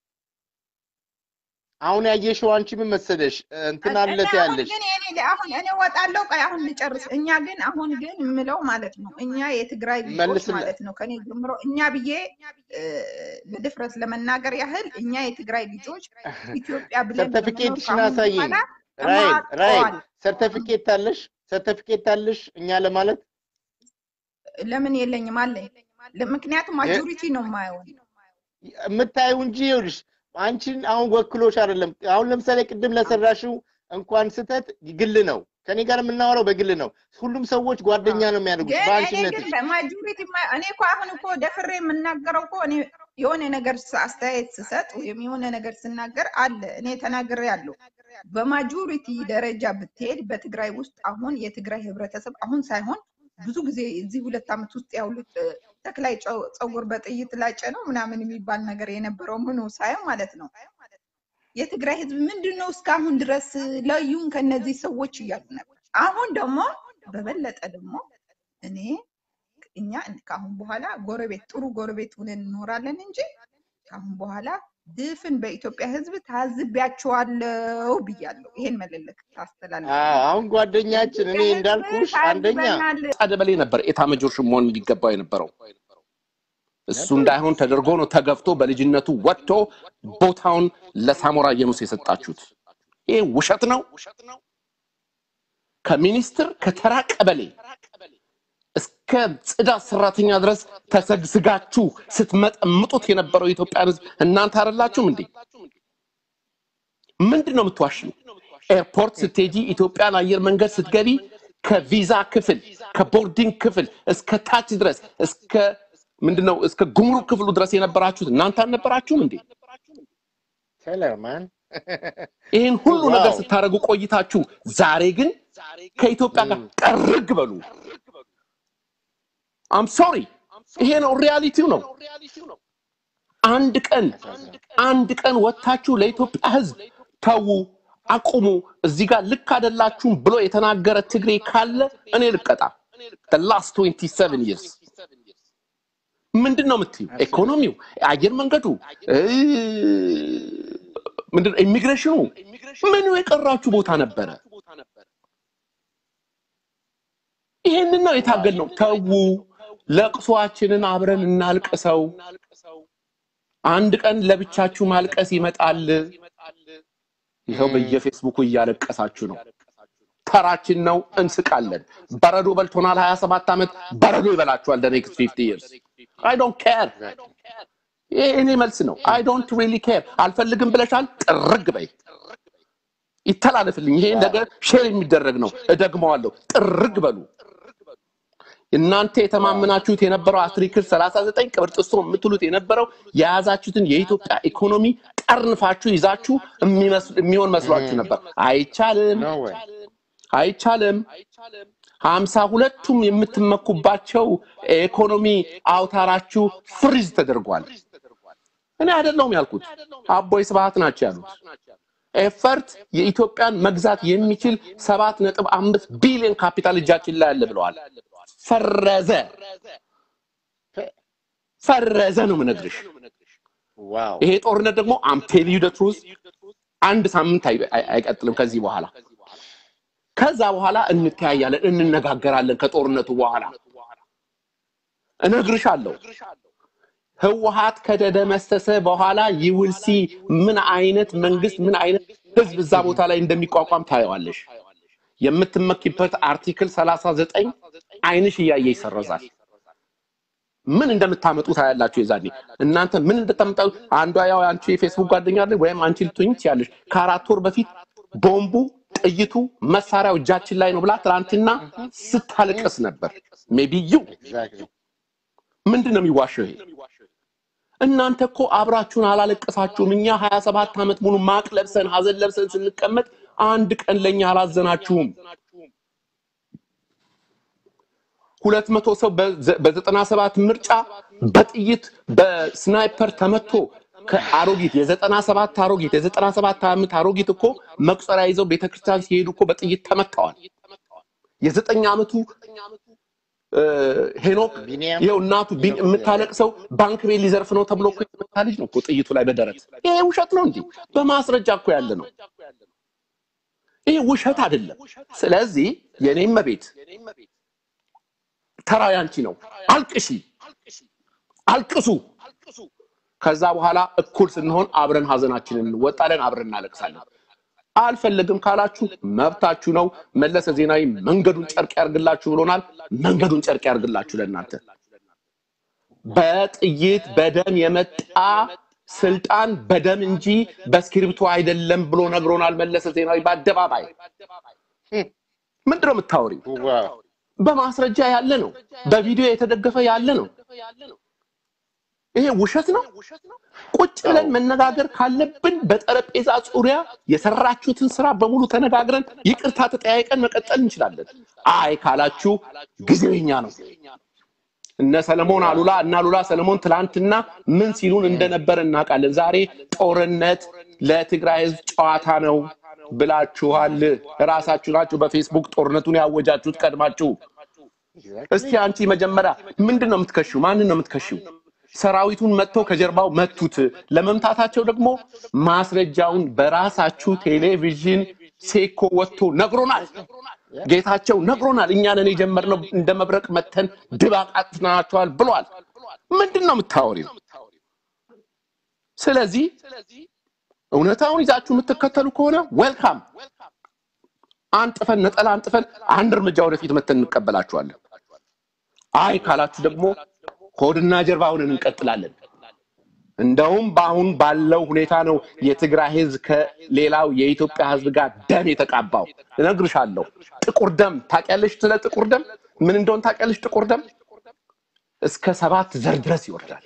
አሁን ያየሽው አንቺ ምን መሰለሽ እንትን አለተ ያለሽ ግን እኔ አሁን እኔ ወጣለው ቀይ አሁን ልጨርስ እኛ ግን አሁን ግን ምለው ማለት ነው እኛ የትግራይ ልጆች ማለት ነው ከኔ ጀምሮ እኛ ብዬ በድፍረት ለመናገር ያህል እኛ የትግራይ ልጆች ኢትዮጵያ ብለን ሰርቲፊኬትሽን አሳይኝ ራይ ራይ ሰርቲፊኬት አለሽ ሰርቲፊኬት አለሽ እኛ ለማለት ለምን የለኝም አለኝ ምክንያቱም ማጆሪቲ ነው ማየው የምታዩ እንጂ ይኸውልሽ አንቺን አሁን ወክሎሽ አይደለም አሁን ለምሳሌ ቅድም ለሰራሽው እንኳን ስተት ግል ነው ከኔ ጋር የምናወራው በግል ነው ሁሉም ሰዎች ጓደኛ ነው የሚያደርጉት ባንቺነት ግን ማጆሪቲ እኔ እኮ አሁን እኮ ደፍሬ የምናገረው እኮ እኔ የሆነ ነገር አስተያየት ስሰጥ ወይም የሆነ ነገር ስናገር አለ እኔ ተናግሬ ያለው በማጆሪቲ ደረጃ ብትሄድ በትግራይ ውስጥ አሁን የትግራይ ህብረተሰብ አሁን ሳይሆን ብዙ ጊዜ እዚህ ሁለት አመት ውስጥ ያውሉት ተክላይ ጾጉር በጥይት ላጨ ነው ምናምን የሚባል ነገር የነበረው ምኑ ሳይሆን ማለት ነው የትግራይ ህዝብ ምንድነው እስካሁን ድረስ ለዩን ከነዚህ ሰዎች ይያሉ ነበር አሁን ደግሞ በበለጠ ደግሞ እኔ እኛ ካሁን በኋላ ጎረቤት ጥሩ ጎረቤት ሆነን እንኖራለን እንጂ ካሁን በኋላ ድፍን በኢትዮጵያ ህዝብ ታዝቢያቸዋለሁ ብያለሁ ይሄን መልልክ ታስተላልፍ አሁን ጓደኛችን እኔ እንዳልኩሽ አንደኛ ታደበሌ ነበር ኤታመጆር ሽሞን ሊገባው የነበረው እሱ እንዳይሆን ተደርጎ ነው ተገፍቶ በልጅነቱ ወጥቶ ቦታውን ለሳሞራ የኑስ የሰጣችሁት ይሄ ውሸት ነው ከሚኒስትር ከተራ ቀበሌ እስከ ጽዳት ሰራተኛ ድረስ ተሰግስጋችሁ ስትመጠምጡት የነበረው ኢትዮጵያን ህዝብ እናንተ አይደላችሁም እንዴ ምንድነው የምትዋሽው ኤርፖርት ስትሄጂ ኢትዮጵያን አየር መንገድ ስትገቢ ከቪዛ ክፍል ከቦርዲንግ ክፍል እስከ ታች ድረስ እስከ ምንድነው እስከ ጉምሩክ ክፍሉ ድረስ የነበራችሁት እናንተ አልነበራችሁም እንዴ ሰላማን ይሄን ሁሉ ነገር ስታረጉ ቆይታችሁ ዛሬ ግን ከኢትዮጵያ ጋር ቀርግ በሉ I'm sorry ይሄ ነው ሪያሊቲው ነው አንድ ቀን አንድ ቀን ወጣችሁ ለኢትዮጵያ ህዝብ ተው አቁሙ እዚህ ጋር ልክ አይደላችሁም ብሎ የተናገረ ትግሬ ካለ እኔ ልቀጣ the last twenty-seven years ምንድነው የምትዩ ኢኮኖሚው አየር መንገዱ ምንድነው ኢሚግሬሽኑ ምን የቀራችሁ ቦታ ነበረ ይሄንን ነው የታገልነው ተው ለቅሶአችንን አብረን እናልቀሰው አንድ ቀን ለብቻችሁ ማልቀስ ይመጣል ይሄው በየፌስቡክ ያለቀሳችሁ ነው ተራችን ነው እንስቃለን በረዶ በልቶናል twenty seven አመት በረዶ ይበላችኋል the next fifty years I don't care እኔ መልስ ነው I don't really care አልፈልግም ብለሻል ጥርግ በይ ይተላለፍልኝ ይሄ ነገር ሼር የሚደረግ ነው እደግመዋለሁ ጥርግ በሉ እናንተ የተማመናችሁት የነበረው አትሪክል thirty-nine ቅብርጥሶ የምትሉት የነበረው የያዛችሁትን የኢትዮጵያ ኢኮኖሚ ጠርንፋችሁ ይዛችሁ የሚሆን መስሏችሁ ነበር አይቻልም አይቻልም fifty two የምትመኩባቸው ኢኮኖሚ አውታራችሁ ፍሪዝ ተደርጓል እኔ አይደለም ያልኩት አቦይ ስብሐት ናቸው ያሉት ኤፈርት የኢትዮጵያን መግዛት የሚችል seven point five ቢሊዮን ካፒታል እጃችን ላይ አለ ብለዋል ፈረዘ ፈረዘ ነው ምነግርሽ ዋው ይሄ ጦርነት ደግሞ I'm telling you the truth አንድ ሳምንት አይቀጥልም ከዚህ በኋላ ከዛ በኋላ እንተያያለን እንነጋገራለን ከጦርነቱ በኋላ እነግርሻለሁ ህወሓት ከደደመሰሰ በኋላ you will see ምን አይነት መንግስት ምን አይነት ህዝብ እዛ ቦታ ላይ እንደሚቋቋም ታያዋለሽ የምትመኪበት አርቲክል ሰላሳ ዘጠኝ አይንሽ ያያየ ይሰረዛል ምን እንደምታመጡ ታያላችሁ የዛኔ እናንተ ምን እንደምታመጡ አንዷ ያው አንቺ ፌስቡክ ጓደኛ አይደል ወይም አንቺ ልትሆኚ ትያለሽ ከአራት ወር በፊት ቦምቡ ጥይቱ መሳሪያው እጃችን ላይ ነው ብላ ትራንትና ስታልቅስ ነበር maybe you exactly ምንድነው የሚዋሸው ይሄ እናንተ እኮ አብራችሁን አላለቀሳችሁም እኛ ሀያ ሰባት አመት ሙሉ ማቅ ለብሰን ሀዘን ለብሰን ስንቀመጥ አንድ ቀን ለኛ አላዘናችሁም ሁለት መቶ ሰው በዘጠና ሰባት ምርጫ በጥይት በስናይፐር ተመቶ ከአሮጊት የዘጠና ሰባት አሮጊት የዘጠና ሰባት አመት አሮጊት እኮ መቁጠሪያ ይዘው ቤተክርስቲያን ሲሄዱ እኮ በጥይት ተመታዋል የዘጠኝ አመቱ ሄኖክ ይሄው እናቱ የምታለቅሰው ባንክ ቤት ሊዘርፍ ነው ተብሎ እኮ የመታልጅ ነው እኮ ጥይቱ ላይ በደረት ይሄ ውሸት ነው እንዴ በማስረጃ እኮ ያለ ነው ይሄ ውሸት አይደለም ስለዚህ የኔም መቤት ተራ ያንቺ ነው አልቅሺ አልቅሱ ከዛ በኋላ እኩል ስንሆን አብረን ሀዘናችንን እንወጣለን አብረን እናለቅሳለን አልፈልግም ካላችሁ መብታችሁ ነው መለሰ ዜናዊ መንገዱን ጨርቅ ያርግላችሁ ብሎናል መንገዱን ጨርቅ ያርግላችሁ ለእናንተ በጥይት በደም የመጣ ስልጣን በደም እንጂ በስክሪፕቱ አይደለም ብሎ ነግሮናል መለሰ ዜናዊ በአደባባይ ምንድነው የምታወሪው በማስረጃ ያለ ነው በቪዲዮ የተደገፈ ያለ ነው ይሄ ውሸት ነው ቁጭ ብለን መነጋገር ካለብን በጠረጴዛ ዙሪያ የሰራችሁትን ስራ በሙሉ ተነጋግረን ይቅርታ ተጠያይቀን መቀጠል እንችላለን አይ ካላችሁ ጊዜኛ ነው እነ ሰለሞን አሉላ እና አሉላ ሰለሞን ትላንትና ምን ሲሉን እንደነበር እናቃለን ዛሬ ጦርነት ለትግራይ ህዝብ ጨዋታ ነው ብላችኋል ራሳችሁ ናችሁ በፌስቡክ ጦርነቱን ያወጃችሁት ቀድማችሁ እስቲ አንቺ መጀመሪያ ምንድነው የምትከሽው ማንን ነው የምትከሽው ሰራዊቱን መጥቶ ከጀርባው መቱት ለመምታታቸው ደግሞ ማስረጃውን በራሳችሁ ቴሌቪዥን ሴኮ ወጥቶ ነግሮናል ጌታቸው ነግሮናል እኛ ነን የጀመርነው እንደመብረቅ መተን ድባቅ አጥናቸዋል ብሏል ምንድነው የምታወሪው ስለዚህ እውነታውን ይዛችሁ የምትከተሉ ከሆነ ዌልካም አንጥፈን ነጠላ አንጥፈን አንድ እርምጃ ወደፊት መተን እንቀበላችኋለን አይ ካላችሁ ደግሞ ሆድና ጀርባውን እንቀጥላለን እንደውም ባሁን ባለው ሁኔታ ነው የትግራይ ህዝብ ከሌላው የኢትዮጵያ ህዝብ ጋር ደም የተቃባው እነግርሻለሁ ጥቁር ደም ታቀያለሽ ስለ ጥቁር ደም ምን እንደሆነ ታቀያለሽ ጥቁር ደም እስከ ሰባት ዘር ድረስ ይወርዳል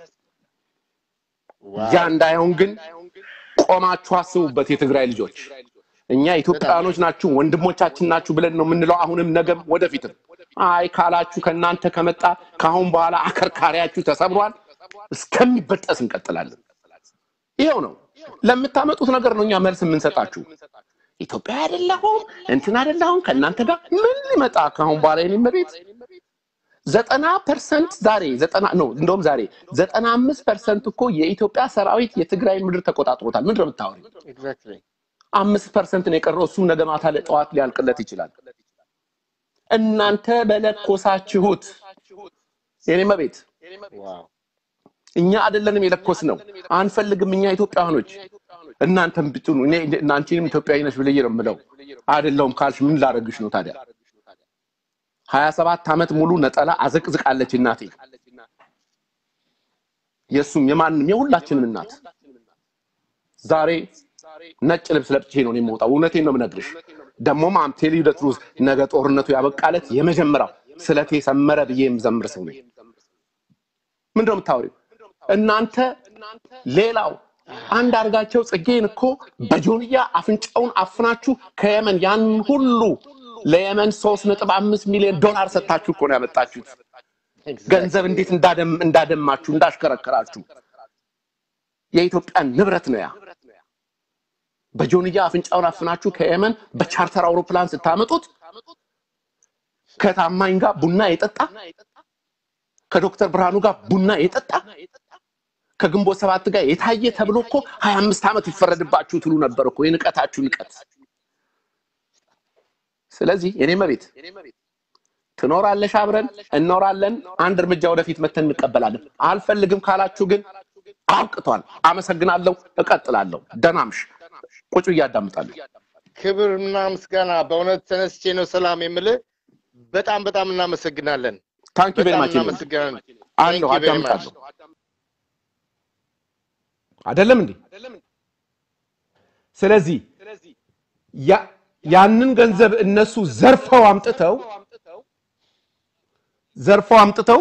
ያ እንዳይሆን ግን ቆማችሁ አስቡበት የትግራይ ልጆች እኛ ኢትዮጵያኖች ናችሁ ወንድሞቻችን ናችሁ ብለን ነው ምንለው አሁንም ነገም ወደፊትም አይ ካላችሁ ከናንተ ከመጣ ካሁን በኋላ አከርካሪያችሁ ተሰብሯል እስከሚበጠስ እንቀጥላለን ይሄው ነው ለምታመጡት ነገር ነው እኛ መልስ የምንሰጣችሁ ኢትዮጵያ አይደለሁም እንትን አይደለሁም ከናንተ ጋር ምን ሊመጣ ካሁን በኋላ የኔ መሬት ዘጠና ፐርሰንት ዛሬ ዘጠና ነው እንደውም ዛሬ ዘጠና አምስት ፐርሰንት እኮ የኢትዮጵያ ሰራዊት የትግራይ ምድር ተቆጣጥሮታል ምንድነው የምታወሪው exactly አምስት ፐርሰንት ነው የቀረው እሱ ነገ ማታ ለጠዋት ሊያልቅለት ይችላል እናንተ በለኮሳችሁት የኔ መቤት ዋው እኛ አይደለንም የለኮስ ነው አንፈልግም እኛ ኢትዮጵያኖች እናንተም ብትኑ እኔ እናንቺንም ኢትዮጵያዊ ነሽ ብለይ ነው የምለው አይደለም ካልሽ ምን ላረግሽ ነው ታዲያ ሀያ ሰባት አመት ሙሉ ነጠላ አዘቅዝቃለች እናቴ የሱም የማንንም የሁላችንም እናት ዛሬ ነጭ ልብስ ለብጬ ነው የምወጣው እውነቴን ነው የምነግርሽ ደሞም አም ቴል ዩ ዘ ትሩዝ ነገ ጦርነቱ ያበቃለት የመጀመሪያው ስለቴ ሰመረ በየም ዘምር ሰው ነኝ ምንድነው የምታወሪው እናንተ ሌላው አንድ አርጋቸው ጽጌን እኮ በጆንያ አፍንጫውን አፍናችሁ ከየመን ያን ሁሉ ለየመን ሶስት ነጥብ አምስት ሚሊዮን ዶላር ሰጣችሁ እኮ ነው ያመጣችሁት ገንዘብ እንዴት እንዳደም እንዳደማችሁ እንዳሽከረከራችሁ የኢትዮጵያ ንብረት ነው ያ በጆንያ አፍንጫውን አፍናችሁ ከየመን በቻርተር አውሮፕላን ስታመጡት ከታማኝ ጋር ቡና የጠጣ ከዶክተር ብርሃኑ ጋር ቡና የጠጣ ከግንቦት ሰባት ጋር የታየ ተብሎ እኮ ሃያ አምስት ዓመት ይፈረድባችሁ ትሉ ነበር እኮ የንቀታችሁ ንቀት ስለዚህ የኔ መቤት ትኖራለሽ አብረን እንኖራለን አንድ እርምጃ ወደፊት መተን እንቀበላለን አልፈልግም ካላችሁ ግን አብቅቷል አመሰግናለሁ እቀጥላለሁ ደናምሽ ቁጭ ያዳምጣለሁ ክብርና ምስጋና በእውነት ተነስቼ ነው ሰላም የምልህ በጣም በጣም እናመሰግናለን ታንኪ ቬሪ ማች እናመሰግናለን አለው አዳምጣለሁ አይደለም እንዴ ስለዚህ ያ ያንን ገንዘብ እነሱ ዘርፈው አምጥተው ዘርፈው አምጥተው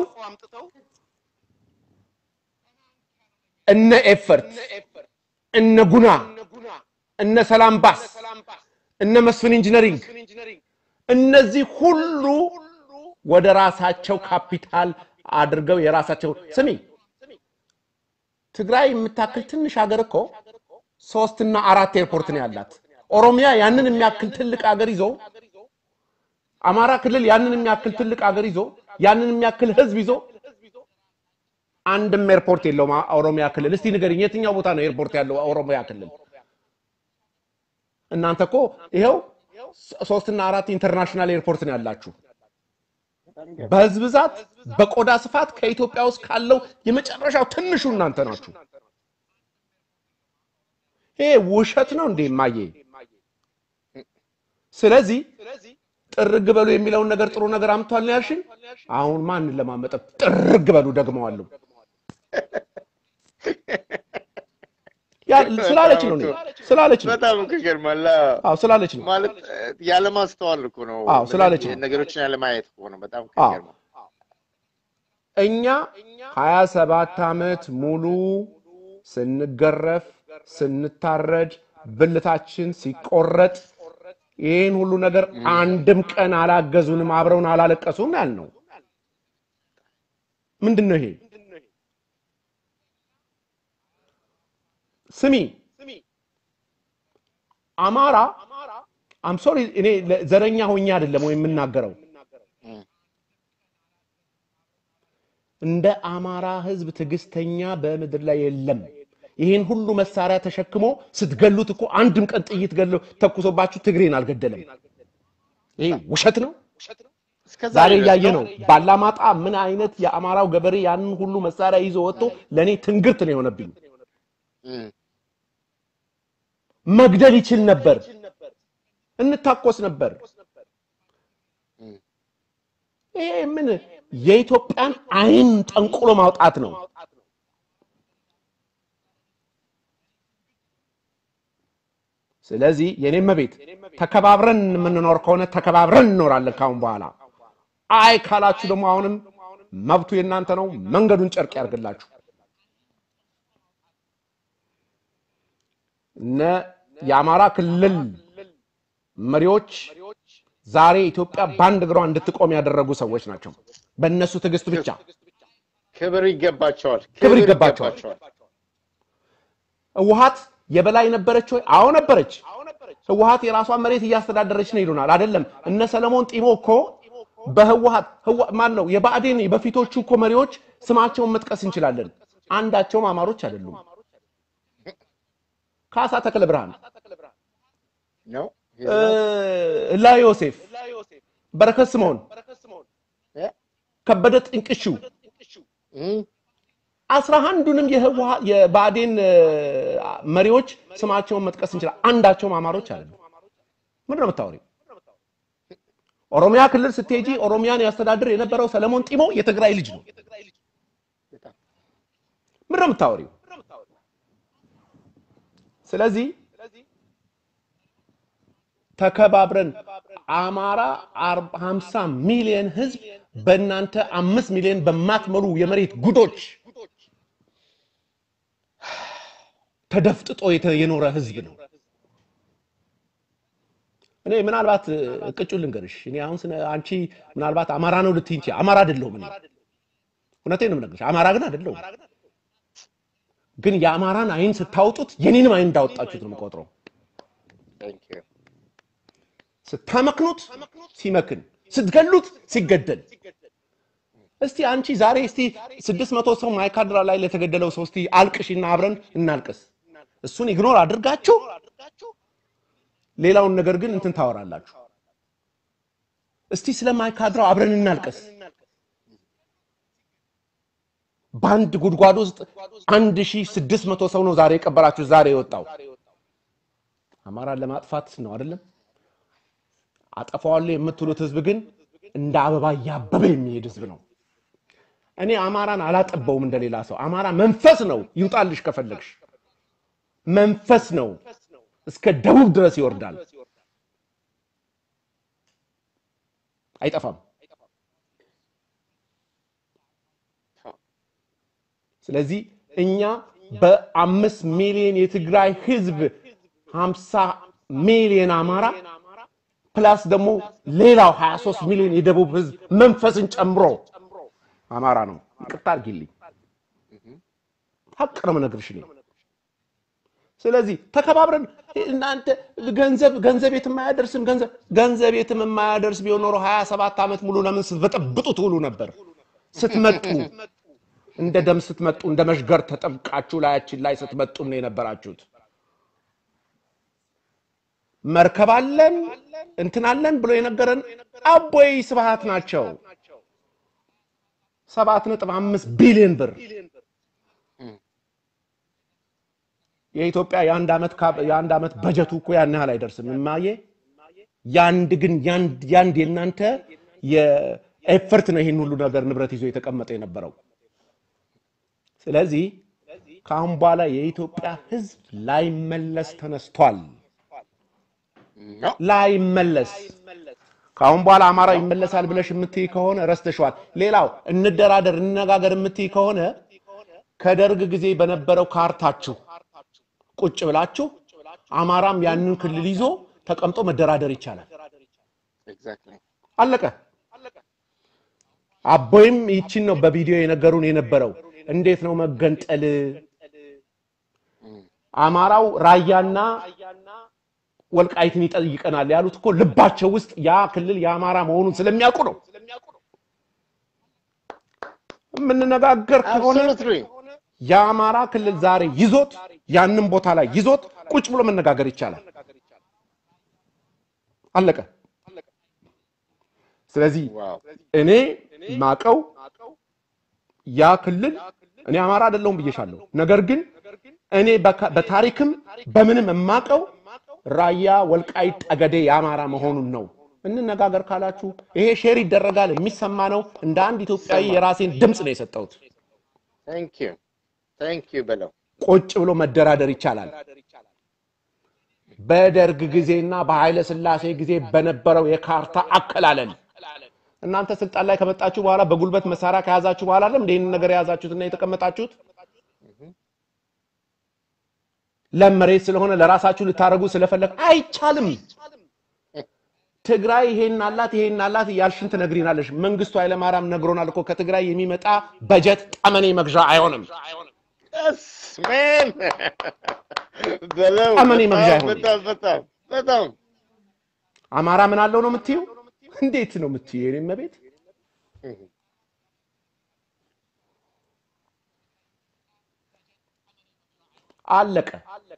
እነ ኤፈርት እነ ጉና እነ ሰላም ባስ እነ መስፍን ኢንጂነሪንግ እነዚህ ሁሉ ወደ ራሳቸው ካፒታል አድርገው የራሳቸው ስሚ ትግራይ የምታክል ትንሽ ሀገር እኮ ሶስት እና አራት ኤርፖርት ነው ያላት ኦሮሚያ ያንን የሚያክል ትልቅ ሀገር ይዞ አማራ ክልል ያንን የሚያክል ትልቅ ሀገር ይዞ ያንን የሚያክል ህዝብ ይዞ አንድም ኤርፖርት የለውም ኦሮሚያ ክልል እስቲ ንገሪኝ የትኛው ቦታ ነው ኤርፖርት ያለው ኦሮሚያ ክልል እናንተኮ ይሄው ሶስት እና አራት ኢንተርናሽናል ኤርፖርት ነው ያላችሁ በህዝብ ብዛት በቆዳ ስፋት ከኢትዮጵያ ውስጥ ካለው የመጨረሻው ትንሹ እናንተ ናችሁ ይሄ ውሸት ነው እንዴ ማዬ ስለዚህ ጥርግ በሉ የሚለው ነገር ጥሩ ነገር አምጥቷል ነው ያልሽኝ አሁን ማን ለማመጣ ጥርግ በሉ ደግመዋለሁ ያ ስላለች ነው ነው ስላለች ነው በጣም ከገርማላ አው ስላለች ነው ማለት ያለ ማስተዋል እኮ ነው አው ስላለች ነው ነገሮችን ያለ ማየት እኮ ነው በጣም ከገርማ እኛ ሃያ ሰባት አመት ሙሉ ስንገረፍ ስንታረድ ብልታችን ሲቆረጥ ይሄን ሁሉ ነገር አንድም ቀን አላገዙንም አብረውን አላለቀሱም ያልነው ምንድነው ይሄ ስሚ አማራ I'm sorry እኔ ዘረኛ ሆኛ አይደለም ወይ የምናገረው እንደ አማራ ህዝብ ትግስተኛ በመድር ላይ የለም ይሄን ሁሉ መሳሪያ ተሸክሞ ስትገሉት እኮ አንድም ቀን ጥይት ገለው ተኩሶባችሁ ትግሬን አልገደለም ይሄ ውሸት ነው ዛሬ ያየ ነው ባላማጣ ምን አይነት የአማራው ገበሬ ያንን ሁሉ መሳሪያ ይዞ ወጥቶ ለኔ ትንግርት ነው የሆነብኝ መግደል ይችል ነበር እንታቆስ ነበር ይሄ ምን የኢትዮጵያን አይን ጠንቁሎ ማውጣት ነው ስለዚህ የኔም ቤት ተከባብረን ምንኖር ከሆነ ተከባብረን እንኖራለን ካሁን በኋላ አይ ካላችሁ ደግሞ አሁንም መብቱ የናንተ ነው መንገዱን ጨርቅ ያርግላችሁ እነ የአማራ ክልል መሪዎች ዛሬ ኢትዮጵያ ባንድ ግሯ እንድትቆም ያደረጉ ሰዎች ናቸው በእነሱ ትግስት ብቻ ክብር ይገባቸዋል ክብር ይገባቸዋል ህወሓት የበላይ ነበረች ወይ አዎ ነበረች ህወሓት የራሷ መሬት ያስተዳደረች ነው ይሉናል አይደለም እነ ሰለሞን ጢሞኮ በህወሓት ማን ነው የባዕዴን በፊቶቹ እኮ መሪዎች ስማቸውን መጥቀስ እንችላለን አንዳቸውም አማሮች አይደሉም ካሳ ተከለ ብርሃን ነው ላ ዮሴፍ በረከት ስምዖን ከበደ ጥንቅሹ አስራ አንዱንም የህዋ የባዕዴን መሪዎች ስማቸውን መጥቀስ እንችላለን አንዳቸውም አማሮች አይደሉም ምን ነው የምታወሪው ኦሮሚያ ክልል ስትሄጂ ኦሮሚያን ያስተዳድር የነበረው ሰለሞን ጢሞ የትግራይ ልጅ ነው ምን ነው የምታወሪው ስለዚህ ተከባብረን አማራ ሃምሳ ሚሊዮን ህዝብ በእናንተ አምስት ሚሊዮን በማትመሩ የመሬት ጉዶች ተደፍጥጦ የኖረ ህዝብ ነው እኔ ምናልባት ቅጩል ልንገርሽ እኔ አሁን አንቺ ምናልባት አማራ ነው ልትይንቺ አማራ አይደለሁም እኔ እውነቴን ነው የምነግርሽ አማራ ግን አይደለሁም ግን የአማራን አይን ስታውጡት የኔንም አይን እንዳወጣችሁት ነው የምቆጥረው Thank you ስትመክኑት ሲመክን ስትገሉት ሲገደል እስቲ አንቺ ዛሬ እስቲ ስድስት መቶ ሰው ማይካድራ ላይ ለተገደለው ሰው እስቲ አልቅሽና አብረን እናልቅስ እሱን ኢግኖር አድርጋችሁ ሌላውን ነገር ግን እንትን ታወራላችሁ እስቲ ስለማይካድራው አብረን እናልቅስ ባንድ ጉድጓድ ውስጥ አንድ ሺህ ስድስት መቶ ሰው ነው ዛሬ የቀበራችሁ ዛሬ የወጣው አማራን ለማጥፋት ነው አይደለም አጠፋዋለሁ የምትሉት ህዝብ ግን እንደ አበባ ያበበ የሚሄድ ህዝብ ነው እኔ አማራን አላጠበውም እንደሌላ ሰው አማራ መንፈስ ነው ይውጣልሽ ከፈለግሽ መንፈስ ነው እስከ ደቡብ ድረስ ይወርዳል አይጠፋም ስለዚህ እኛ በአምስት ሚሊዮን የትግራይ ህዝብ ሃምሳ ሚሊዮን አማራ ፕላስ ደግሞ ሌላው ሃያ ሶስት ሚሊዮን የደቡብ ህዝብ መንፈስን ጨምሮ አማራ ነው ይቅርታ አድርጊልኝ ሀቅ ነው ነገርሽ ነው ስለዚህ ተከባብረን እናንተ ገንዘብ ገንዘብ የትማያደርስም ገንዘብ ገንዘብ የትማያደርስ ቢሆን ኖሮ ሃያ ሰባት አመት ሙሉ ለምን ስትበጠብጡት ሁሉ ነበር ስትመጡ እንደ ደም ስትመጡ እንደ መሽገር ተጠብቃችሁ ላያችን ላይ ስትመጡ ነው የነበራችሁት መርከባለን እንትናለን ብሎ የነገረን አቦይ ስብሃት ናቸው ሰባት ነጥብ አምስት ቢሊዮን ብር የኢትዮጵያ የአንድ አመት የአንድ አመት በጀቱ እኮ ያን ያህል አይደርስም ማየ ያንድ ግን ያንድ ያንድ የናንተ የኤፈርት ነው ይሄን ሁሉ ነገር ንብረት ይዞ የተቀመጠ የነበረው ስለዚህ ካሁን በኋላ የኢትዮጵያ ህዝብ ላይ መለስ ተነስቷል ላይ መለስ ካሁን በኋላ አማራ ይመለሳል ብለሽ የምትይ ከሆነ ረስተሽዋል ሌላው እንደራደር እንነጋገር የምትይ ከሆነ ከደርግ ጊዜ በነበረው ካርታችሁ ቁጭ ብላችሁ አማራም ያንን ክልል ይዞ ተቀምጦ መደራደር ይቻላል ኤግዛክትሊ አለቀ አቦይም ይቺን ነው በቪዲዮ የነገሩን የነበረው እንዴት ነው መገንጠል አማራው ራያና ወልቃይትን ይጠይቀናል ያሉት እኮ ልባቸው ውስጥ ያ ክልል ያማራ መሆኑን ስለሚያውቁ ነው ምን ነጋገር ከሆነ ያማራ ክልል ዛሬ ይዞት ያንን ቦታ ላይ ይዞት ቁጭ ብሎ መነጋገር ይቻላል አለቀ ስለዚህ እኔ ማቀው ያ ክልል እኔ አማራ አይደለሁም ብዬሻለሁ ነገር ግን እኔ በታሪክም በምንም ማቀው ራያ ወልቃይት ጠገዴ ያማራ መሆኑን ነው እንነጋገር ካላችሁ ይሄ ሼር ይደረጋል የሚሰማ ነው እንደ አንድ ኢትዮጵያዊ የራሴን ድምጽ ነው የሰጠሁት Thank you Thank you በለው ቁጭ ብሎ መደራደር ይቻላል በደርግ ጊዜና በኃይለ ስላሴ ጊዜ በነበረው የካርታ አከላለል እናንተ ስልጣን ላይ ከመጣችሁ በኋላ በጉልበት መሳሪያ ከያዛችሁ በኋላ አይደል እንደዚህ ነገር ያዛችሁትና የተቀመጣችሁት ለመሬት ስለሆነ ለራሳችሁ ልታረጉ ስለፈለክ አይቻልም ትግራይ ይሄን አላት ይሄን አላት ያልሽን ትነግሪናለሽ መንግስቱ ኃይለ ማርያም ነግሮናል እኮ ከትግራይ የሚመጣ በጀት ጠመኔ መግዣ አይሆንም yes man ዘለው ጠመኔ መግዣ አይሆንም በጣም በጣም በጣም አማራ ምን አለው ነው የምትዩ እንዴት ነው የምትዩ የኔ መቤት አለቀ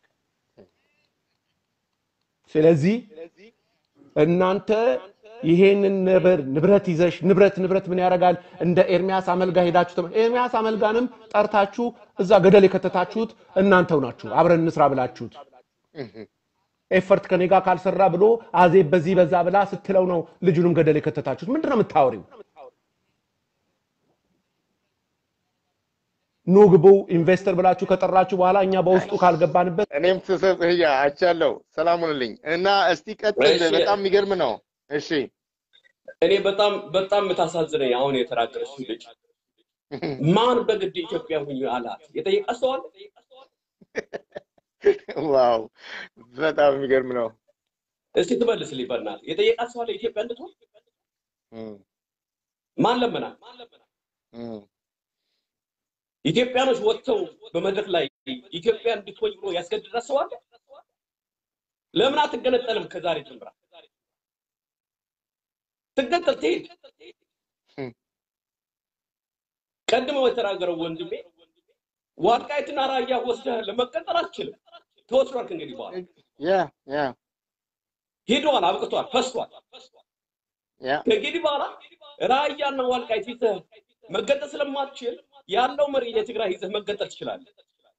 ስለዚህ እናንተ ይሄንን ነበር ንብረት ይዘሽ ንብረት ንብረት ምን ያረጋል እንደ ኤርሚያስ አመልጋ ሄዳችሁ ኤርሚያስ አመልጋንም ጠርታችሁ እዛ ገደል የከተታችሁት እናንተው ናችሁ አብረን እንስራ ብላችሁት ኤፈርት ከኔጋ ካልሰራ ብሎ አዜብ በዚህ በዛ ብላ ስትለው ነው ልጁንም ገደል የከተታችሁት ምንድነው የምታወሪው ኑግቡ ኢንቨስተር ብላችሁ ከጠራችሁ በኋላ እኛ በውስጡ ካልገባንበት እኔም ተሰጥያ አቻለው ሰላሙንልኝ እና እስቲ ቀጥል በጣም የሚገርም ነው እሺ እኔ በጣም በጣም መታሳዝነኝ አሁን የተራቀረሽ ልጅ ማን በግድ ኢትዮጵያ ሁኝ አላት የጠየቀሰዋል ዋው በጣም የሚገርም ነው እስቲ ትመልስልኝ በእናትህ የጠየቀሰዋል ኢትዮጵያ እንድትሆን ማን ለመና ኢትዮጵያኖች ወጥተው በመድረክ ላይ ኢትዮጵያ እንድትሆን ብሎ ያስገድዳሰዋል ለምን አትገነጠልም ከዛሬ ጀምራ ትገነጠል ትሄድ ቀድሞ የተናገረው ወንድሜ ዋልቃይትና ራያ ወስደህ ለመቀጠል አትችልም ተወስዷል እንግዲህ በኋላ ያ ያ ሄዷል አብቅቷል ፈስቷል ያ ከእንግዲህ በኋላ ራያና ዋልቃይት ይዘህ መገጠል ስለማትችል ያለው መሪ የትግራይ ይዘህ መገጠል ትችላለህ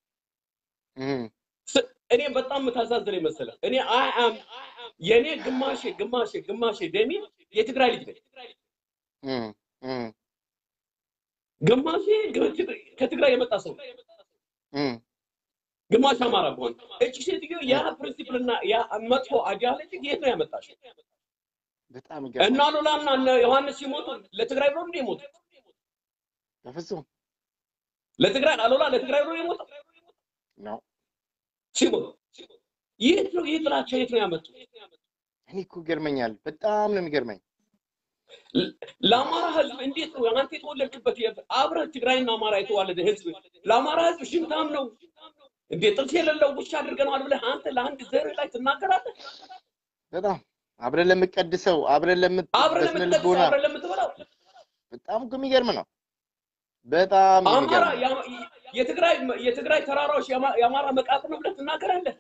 እኔ በጣም መታዛዝረኝ መሰለ እኔ አይ አም የኔ ግማሽ ግማሽ ግማሽ ደሚ የትግራይ ልጅ ነኝ እም እም ግማሽ ከትግራይ የመጣ ሰው እም ግማሽ አማራ ሆነ እቺ ሴትዮ ያ ፕሪንሲፕልና ያ መጥፎ አይዲዮሎጂ የት ነው ያመጣሽው በጣም ይገርማል እና ሎላና እና ዮሐንስ ሲሞቱ ለትግራይ ነው እንዴ ሞቱ በፍጹም ለትግራይ አሎላ ለትግራይ ነው የሞቱ ነው ሲሞቱ የት ነው የጥላቻ የት ነው ያመጡ እኔ እኮ ገርመኛል በጣም ነው የሚገርመኝ ለአማራ ህዝብ እንዴት ነው አንተ የተወለድክበት አብረ ትግራይና አማራ የተዋለደ ህዝብ ለአማራ ህዝብ ሽንታም ነው እንዴ ጥርስ የሌለው ውሻ አድርገናል ብለህ አንተ ለአንድ ዘር ላይ ትናገራለህ በጣም አብረን ለምቀድሰው አብረን ለምትበስነልቦና አብረን ለምትበላው በጣም እኮ የሚገርም ነው በጣም አማራ የትግራይ የትግራይ ተራራዎች የአማራ መቃብር ነው ብለህ ትናገራለህ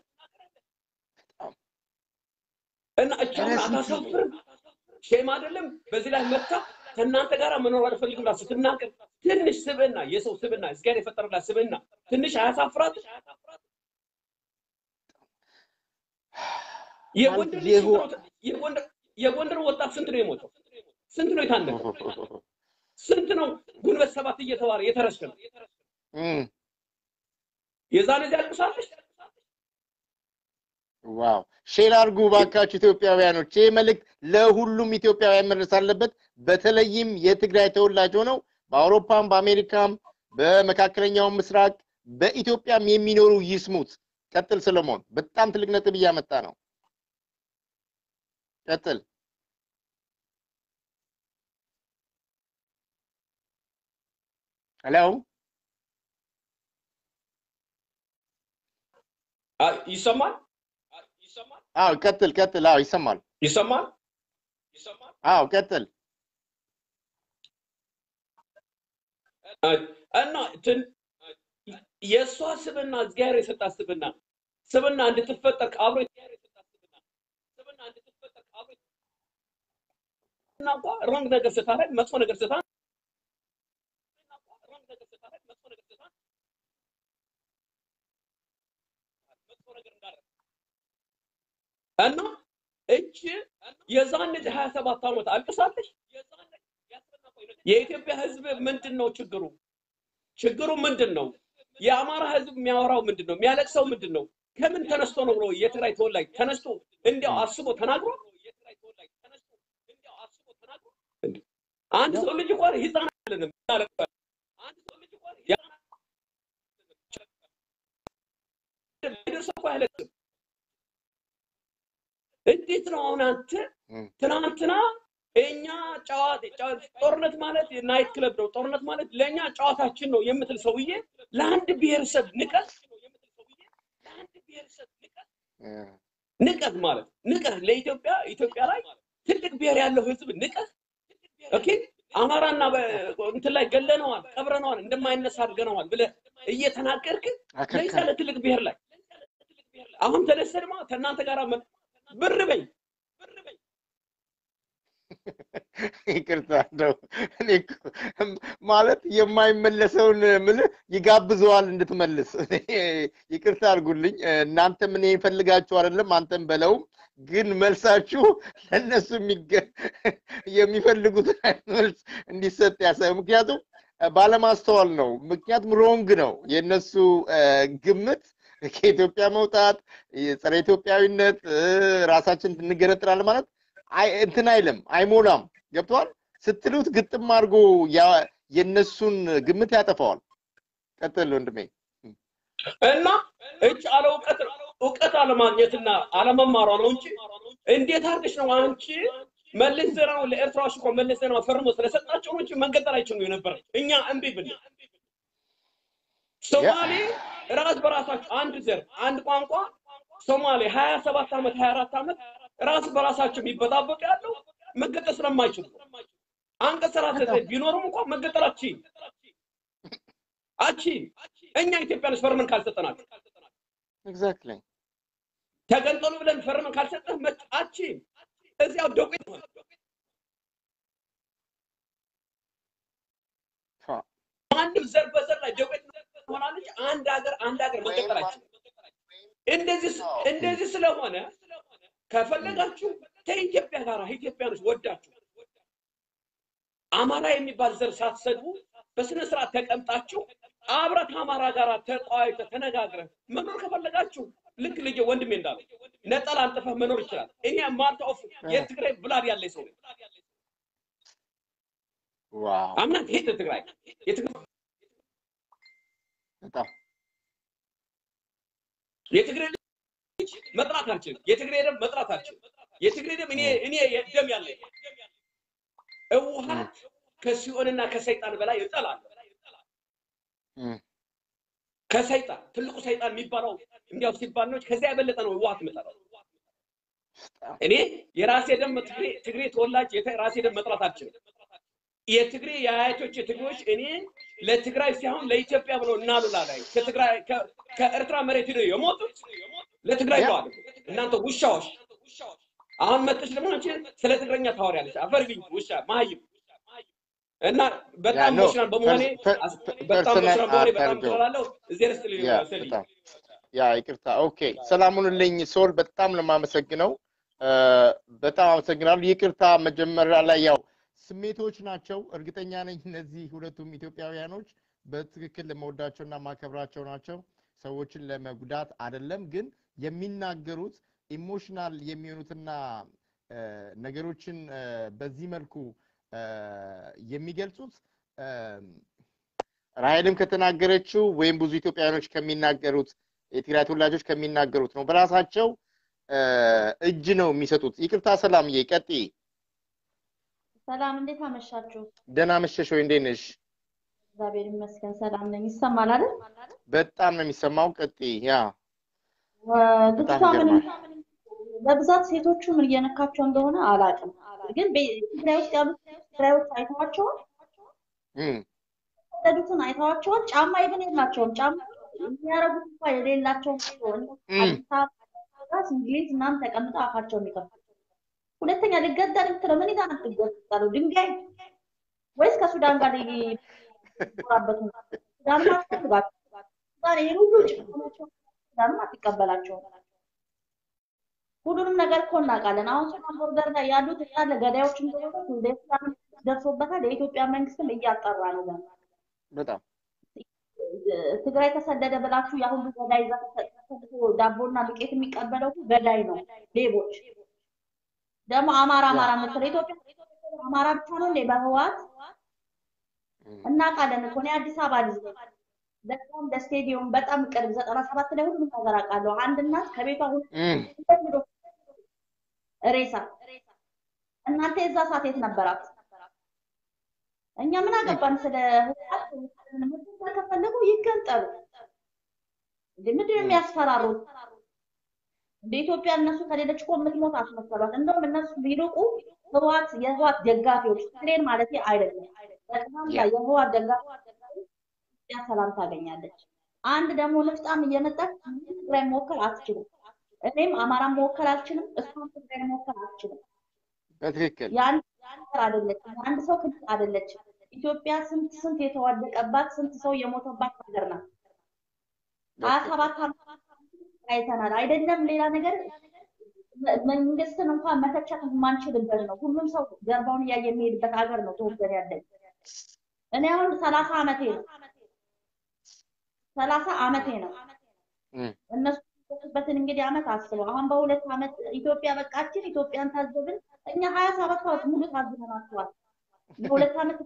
እና እቻው አታሳፍር ሼም አይደለም በዚህ ላይ መጣ ከናንተ ጋር መኖር አልፈልግም ብላ ስትናገር ትንሽ ስብና የሰው ስብና እስጋር የፈጠረላት ስብና ትንሽ አያሳፍራት የጎንደር የጎንደር የጎንደር ወጣት ስንት ነው የሞተው ስንት ነው የታነቀው ስንት ነው ጉልበት ሰባት እየተዋረ የተረሸነ እም የዛኔ ያልቅሳለሽ ዋው ሼር አድርጉ ባካችሁ ኢትዮጵያውያኖች ይሄ መልእክት ለሁሉም ኢትዮጵያውያን መድረስ አለበት በተለይም የትግራይ ተወላጅ ሆነው በአውሮፓም በአሜሪካም በመካከለኛው ምስራቅ በኢትዮጵያም የሚኖሩ ይስሙት ቀጥል ሰለሞን በጣም ትልቅ ነጥብ ያመጣ ነው ቀጥል ሄሎ አይ ይሰማል ይሰማል አዎ ቀጥል ቀጥል አዎ ይሰማል ይሰማል ይሰማል አዎ ቀጥል እና ትን የሷስብና እግዚአብሔር የሰጣት ስብና ስብና እንድትፈጠር አብሮ እግዚአብሔር የሰጣት ስብና ስብና እንድትፈጠር አብሮ እና ቋ ሮንግ ነገር ስታረግ መጥፎ ነገር ስታረግ ሮንግ ነገር ስታረግ መጥፎ ነገር ስታረግ መጥፎ ነገር እንዳረግ እና እቺ የዛን ልጅ ሃያ ሰባት አመት አልቅሳለች የኢትዮጵያ ህዝብ ምንድነው ችግሩ ችግሩ ምንድነው የአማራ ህዝብ የሚያወራው ምንድነው የሚያለቅሰው ምንድነው ከምን ተነስቶ ነው ብሎ የትግራይ ተወላጅ ተነስቶ እንዲያው አስቦ ተናግሮ የትግራይ ተወላጅ ተነስቶ እንዲያው አስቦ ተናግሮ አንድ ሰው ልጅ እንኳን ህፃን አይደለም አንድ ሰው ልጅ እንኳን ይደርሰው አይለቅም እንዴት ነው አሁን አንተ ትናንትና እኛ ጨዋታ ጦርነት ማለት ናይት ክለብ ነው ጦርነት ማለት ለኛ ጨዋታችን ነው የምትል ሰውዬ ለአንድ ብሔረሰብ ንቀት የምትል ሰውዬ ለአንድ ብሔረሰብ ንቀት ንቀት ማለት ንቀት ለኢትዮጵያ ኢትዮጵያ ላይ ትልቅ ብሔር ያለው ህዝብ ንቀት ኦኬ አማራና እንትን ላይ ገለነዋል ቀብረነዋል እንደማይነሳ አድርገነዋል ብለ እየተናገርክ ለይሳለ ትልቅ ብሔር ላይ አሁን ተነሰድማ ተናንተ ጋር ብር በይ ብር በይ ይቅርታ ነው እኔ ማለት የማይመለሰውን ምን ይጋብዘዋል እንድትመልስ ይቅርታ አድርጉልኝ እናንተ ምን ይፈልጋችሁ አይደለም አንተም በለው ግን መልሳችሁ ለነሱ የሚፈልጉት መልስ እንዲሰጥ ያሳይ ምክንያቱም ባለማስተዋል ነው ምክንያቱም ሮንግ ነው የነሱ ግምት ከኢትዮጵያ መውጣት የጸረ ኢትዮጵያዊነት ራሳችን እንገረጥራለን ማለት አይ እንትን አይለም አይሞላም ገብቷል ስትሉት ግጥም አድርጎ የነሱን ግምት ያጠፋዋል ቀጥል ወንድሜ እና እጭ አለው እውቀት እውቀት አለማግኘትና አለመማሯ ነው እንጂ እንዴት አድርገሽ ነው አንቺ መልስ ዘራው ለኤርትራዎች እኮ መልስ ዘራው ፈርሞ ስለሰጣቸው ነው እንጂ መንገድ ላይ ነው የነበረ እኛ እንቢ ብን ሶማሌ ራስ በራሳቸው አንድ ዘር አንድ ቋንቋ ሶማሌ ሃያ ሰባት አመት ሃያ አራት አመት ራስ በራሳቸው የሚበጣበጡ ያለው መገጠር ስለማይችሉ አንቀሰራተ ቢኖርም እንኳን መገጠራችን አቺ እኛ ኢትዮጵያኖች ፈርመን ካልሰጠናችሁ ኤግዛክትሊ ተገንጠሉ ብለን ፈርመን ካልሰጠህ መጣቺ እዚያው ዶቄት ነው አንድ ዘር በዘር ላይ ዶቄት ሆናለች አንድ ሀገር አንድ ሀገር መቀጠላችሁ እንደዚህ እንደዚህ ስለሆነ ከፈለጋችሁ ከኢትዮጵያ ጋር ኢትዮጵያኖች ወዳችሁ አማራ የሚባል ዘር ሳትሰዱ በስነ ስርዓት ተቀምጣችሁ አብራት አማራ ጋር ተቋይተ ተነጋግረ መኖር ከፈለጋችሁ ልክ ልጅ ወንድሜ እንዳለ ነጠላ አንጥፈህ መኖር ይችላል እኔ ማርታ ኦፍ የትግራይ ብላድ ያለኝ ሰው ዋው አምና ሄደ ትግራይ የትግራይ በጣም የትግራይ መጥራት አልችልም የትግራይ ደም መጥራት አልችልም የትግራይ ደም እኔ እኔ ደም ያለኝ እውሃት ከሲኦንና ከሰይጣን በላይ ይጠላል ከሰይጣን ትልቁ ሰይጣን የሚባለው እንዲያው ሲባል ነው ከዚያ የበለጠ ነው እውሃት መጥራት እኔ የራሴ ደም ትግሬ ትግሬ ተወላጅ የራሴ ደም መጥራት አልችልም የትግሬ የአያቶች ትግሬዎች እኔ ለትግራይ ሳይሆን ለኢትዮጵያ ብለው እናሉላ ላይ ከትግራይ ከኤርትራ መሬት ነው የሞቱት ለትግራይ ነው እናንተ ውሻዎች አሁን መጥተሽ ደግሞ አንቺ ስለ ትግረኛ ታወሪያለሽ አፈርግኝ ውሻ ማይም እና በጣም ሞሽናል በመሆኔ በጣም ሞሽናል በመሆኔ በጣም ተላላው እዚህ ረስል ይወሰልኝ ያ ይቅርታ ኦኬ ሰላሙንልኝ ሶል በጣም ነው ማመሰግነው በጣም አመሰግናለሁ ይቅርታ መጀመሪያ ላይ ያው ስሜቶች ናቸው እርግጠኛ ነኝ እነዚህ ሁለቱም ኢትዮጵያውያኖች በትክክል ለመወዳቸውና ማከብራቸው ናቸው ሰዎችን ለመጉዳት አይደለም ግን የሚናገሩት ኢሞሽናል የሚሆኑትና ነገሮችን በዚህ መልኩ የሚገልጹት ራይልም ከተናገረችው ወይም ብዙ ኢትዮጵያውያኖች ከሚናገሩት የትግራይ ተወላጆች ከሚናገሩት ነው በራሳቸው እጅ ነው የሚሰጡት ይቅርታ ሰላምዬ ቀጥይ ሰላም እንዴት አመሻችሁ ደህና መሸሽ ወይ እንዴት ነሽ እግዚአብሔር ይመስገን ሰላም ነኝ ይሰማል አይደል በጣም ነው የሚሰማው ቀጥይ ያ ወጥቷምን በብዛት ሴቶቹ ምን እየነካቸው እንደሆነ አላውቅም ግን ትግራይ ውስጥ ያሉ ትግራዮች አይተዋቸው እም ተደዱትን አይተዋቸው ጫማ ይብን የላቸውም ጫማ የሚያረጉት እንኳን የሌላቸው አዲስ እንግሊዝ እናም ተቀምጠው አፋቸው የሚከፍቱ ሁለተኛ ለገዳን ተረመን ይታን ተገጣሉ ድንጋይ ወይስ ከሱዳን ጋር ይቆራበቱ ሱዳን ማጥፋት ዛሬ ሁሉ ጭቆናቸው ሱዳን ማጥቀበላቸው ሁሉንም ነገር ኮናቃለን አሁን ሱዳን ቦርደር ላይ ያሉት ያለ ገዳዮች እንደሆነ እንደሳን ደርሶበታል የኢትዮጵያ መንግስትም እያጣራ ነው በጣም ትግራይ ተሰደደ ብላችሁ ያ ሁሉ ገዳይ ዛ ተሰደደ ዳቦና ዱቄት የሚቀበለው ገዳይ ነው ሌቦች ደሞ አማራ አማራ መሰለ ኢትዮጵያ አማራ ብቻ ነው እንደ በህዋት እና ቃለን እኮ ነው አዲስ አበባ ልጅ በጣም ለስቴዲየም በጣም ቅርብ ዘጠና ሰባት ላይ ሁሉ ተገራቃለው አንድ እናት ከቤቷ ሁሉ ሬሳ እናንተ እዛ ሰዓት የት ነበራት እኛ ምን አገባን ስለ ህዋት ምን ተከፈለጉ ይገንጠሉ እንደምን የሚያስፈራሩት በኢትዮጵያ እነሱ ከሌለች እኮ ምትሞት አስመሰሏት እንደውም እነሱ ቢሩቁ ህዋት የህዋት ደጋፊዎች ትሬን ማለት አይደለም በጣም የህዋት ደጋፊዎች ያ ሰላም ታገኛለች አንድ ደግሞ ንፍጣም እየመጣች ትግራይ መወከል አትችልም እኔም አማራ መወከል አልችልም እሷም ትግራይ መወከል አትችልም በትክክል ያን አይደለች አንድ ሰው ክፍል አይደለች ኢትዮጵያ ስንት ስንት የተዋደቀባት ስንት ሰው የሞተባት ሀገር ናት አሳባት አይተናል አይደለም ሌላ ነገር መንግስትን እንኳን መተቸት ማንችልበት ነው ሁሉም ሰው ጀርባውን ያየ የሚሄድበት ሀገር ነው ተወገደ ያለኝ እኔ አሁን ሰላሳ አመቴ ነው ሰላሳ አመቴ ነው እነሱ በትን እንግዲህ አመት አስበው አሁን በሁለት አመት ኢትዮጵያ በቃችን ኢትዮጵያን ታዘብን እኛ ሀያ ሰባት ሰዓት ሙሉ ታዝበናቸዋል በሁለት አመት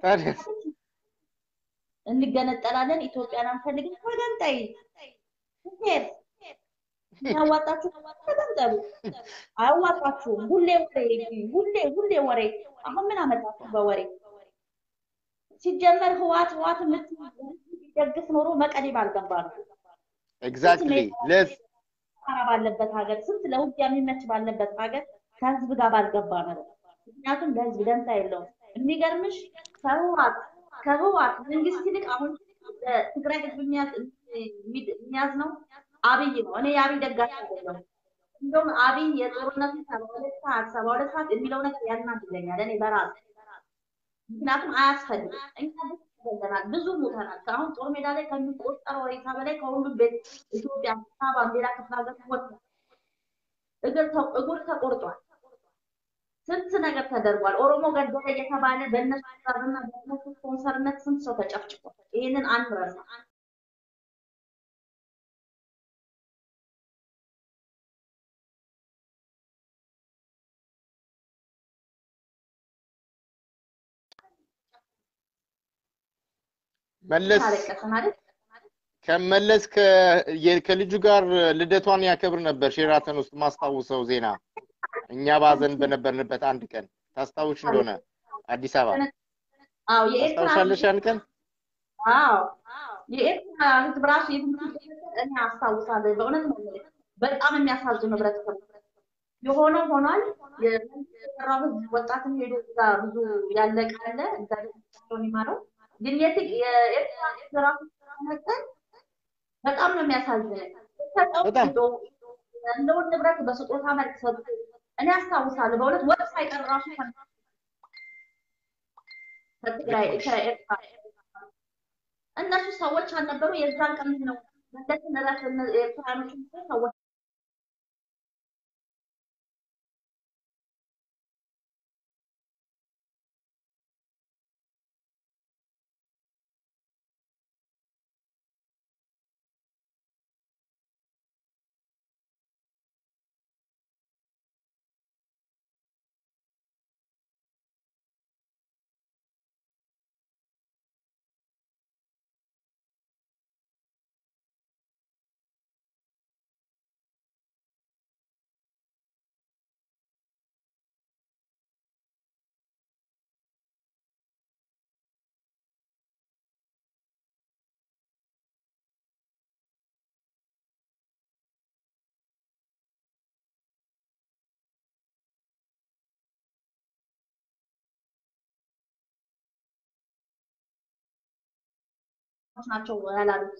እንገነጠላለን ኢትዮጵያን አንፈልግም ወደንታይ ሄድ ያዋጣችሁ ተቀምጠሉ አይዋጣችሁ ሁሌ ወሬ ሁሌ ሁሌ ወሬ አሁን ምን አመጣችሁ በወሬ ሲጀመር ህዋት ህዋት ምትደግፍ ኖሮ መቀሌ ባልገባ ነው ኤግዛክትሊ ለስ ባለበት ሀገር ስንት ለውጊያ የሚመች ባለበት ሀገር ከህዝብ ጋር ባልገባ ነው ምክንያቱም ለህዝብ ደንታ የለውም የሚገርምሽ ከህዋት ከህዋት መንግስት ይልቅ አሁን ትግራይ ህዝብ የሚያዝ የሚያዝ ነው አብይ ነው እኔ የአብይ ደጋፊ አይደለም እንደውም አብይ የጦርነቱ ሰባ ሁለት ሰዓት ሰባ ሁለት ሰዓት የሚለው ነገር ያናድደኛል እኔ በራሴ ምክንያቱም አያስፈልግም እኛ ገለናል ብዙ ሞተናል አሁን ጦር ሜዳ ላይ ከሚቆጠረው ሬሳ በላይ ከሁሉም ቤት ኢትዮጵያ ሳባ ሌላ ክፍለ ሀገር ወጥ እግር እግር ተቆርጧል ስንት ነገር ተደርጓል ኦሮሞ ገደለ እየተባለ በእነሱ ዛብና በእነሱ ስፖንሰርነት ስንት ሰው ተጨፍጭፏል ይሄንን አንረሳ መለስ ከመለስ ከልጁ ጋር ልደቷን ያከብር ነበር ሼራተን ውስጥ ማስታውሰው ዜና እኛ ባዘን በነበርንበት አንድ ቀን ታስታውሽ እንደሆነ አዲስ አበባ አው የኤርትራ ታስታውሻለሽ ያን ቀን አው የኤርትራ ህዝብ ራሱ እኔ አስታውሳለሁ በእውነት ነው በጣም የሚያሳዝን ንብረት ነው የሆነ ሆኗል የራው ህዝብ ወጣትም ሄዶ ጋር ብዙ ያለቃለ እዛ ነው ይማረው ግን የኤርትራ ህዝብ ራሱ መጠን በጣም ነው የሚያሳዝነው በጣም እንደው ንብረት በስጦታ መልክ ሰጡ እኔ አስታውሳለሁ በእውነት ወጥ ሳይቀር ራሱ ከትግራይ ከኤርትራ እነሱ ሰዎች አልነበሩ የዛን ቀን ነው ማለት ነራት ኤርትራኖች ሰዎች ናቸው ያላሉት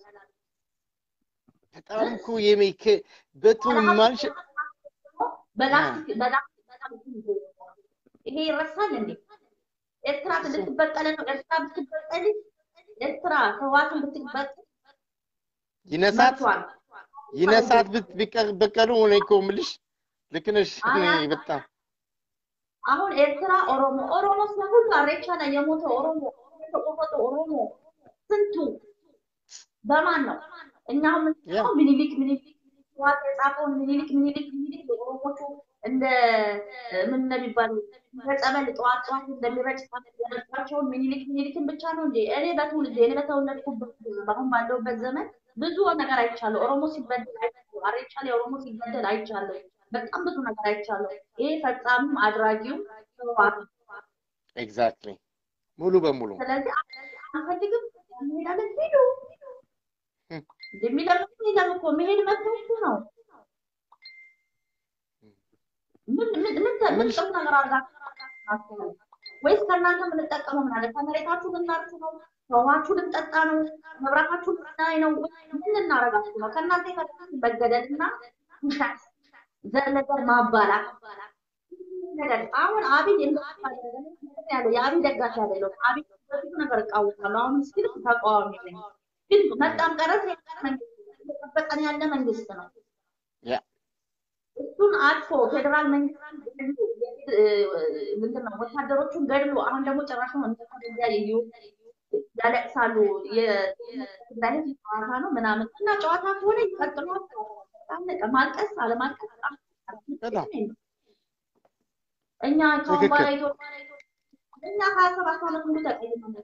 በጣም እኮ የሚከ በቱም ማልሽ በላስቲክ በላስቲክ ይሄ ይረሳል እንዴ ኤርትራ ልትበቀለ ነው ኤርትራ ብትበቀል ኤርትራ ህዋትን ብትበቀል ይነሳት ይነሳት ብትበቀሉ ነው እኮ ምልሽ ልክ ነሽ በጣም አሁን ኤርትራ ኦሮሞ ኦሮሞ ሁሉ አሬቻ ላይ የሞተ ኦሮሞ ተቆፈጠ ኦሮሞ ስንቱ በማን ነው እኛው ምን ሚኒሊክ ሚኒሊክ ዋት የጻፈውን ሚኒሊክ ሚኒሊክ ሚኒሊክ ኦሮሞቹ እንደ ምን ነብይባል ተጸበል ጧት ጧት እንደሚረጭ ታደርጋቸው ሚኒሊክ ሚኒሊክን ብቻ ነው እንዴ እኔ በትውልድ እኔ በተወለድኩበት አሁን ባለውበት ዘመን ብዙ ነገር አይቻለሁ ኦሮሞ ሲበደል አይቻለሁ አሬቻ ላይ ኦሮሞ ሲበደል አይቻለሁ በጣም ብዙ ነገር አይቻለሁ ይሄ ፈጻሚም አድራጊው ተዋት ኤግዛክትሊ ሙሉ በሙሉ ስለዚህ አንፈልግም ሄዳለን ሄዱ እንደሚለምቁ ይለምቁ መሄድ መጥቶ ነው ምን ምን ምን ምን ነገር አድርጋችሁ ወይስ ከእናንተ ምን ተጠቀመው ማለት ከመሬታችሁ ልናርሱ ነው ሰዋችሁ ልንጠጣ ነው መብራታችሁ ልናይ ነው ምን እናረጋችሁ ነው ከእናንተ ከተከተ በገደልና ውሻት ዘለዘር ማባላት ነገር አሁን አብይ እንደማደረገ ያለው የአብይ ደጋፊ አይደለም አብይ ብዙ ነገር ቃውታል አሁን ስለ ተቃዋሚ ነኝ ግን መጣም ቀረስ በቀን ያለ መንግስት ነው ያ እሱን አጥፎ ፌደራል መንግስት ምንድነው ወታደሮቹን ገድሎ አሁን ደግሞ ጭራሽ ነው እንደዚያ ይዩ ያለቅሳሉ የትግራይ ጨዋታ ነው ምናምን እና ጨዋታ ከሆነ ይቀጥላል ማልቀስ አለማልቀስ እኛ ከወንባራ ኢትዮጵያ እና ሀያ ሰባት አመት ሙሉ ተቀይመን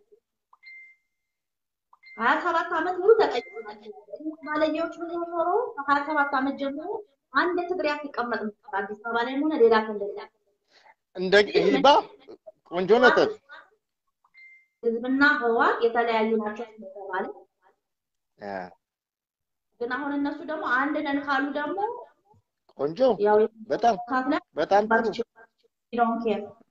ሀያ ሰባት አመት ሙሉ ተቀይመን ባለየዎች ምን ሆኖ ሀያ ሰባት አመት ጀምሮ አንድ ትግሪያ ተቀመጥ ነበር አዲስ አበባ ላይ ሆነ ሌላ ከለላ እንደ ሂባ ቆንጆ ነጥብ ህዝብና ህዋ የተለያዩ ናቸው ተባለ ያ ግን አሁን እነሱ ደግሞ አንድ ነን ካሉ ደግሞ ቆንጆ በጣም በጣም don't care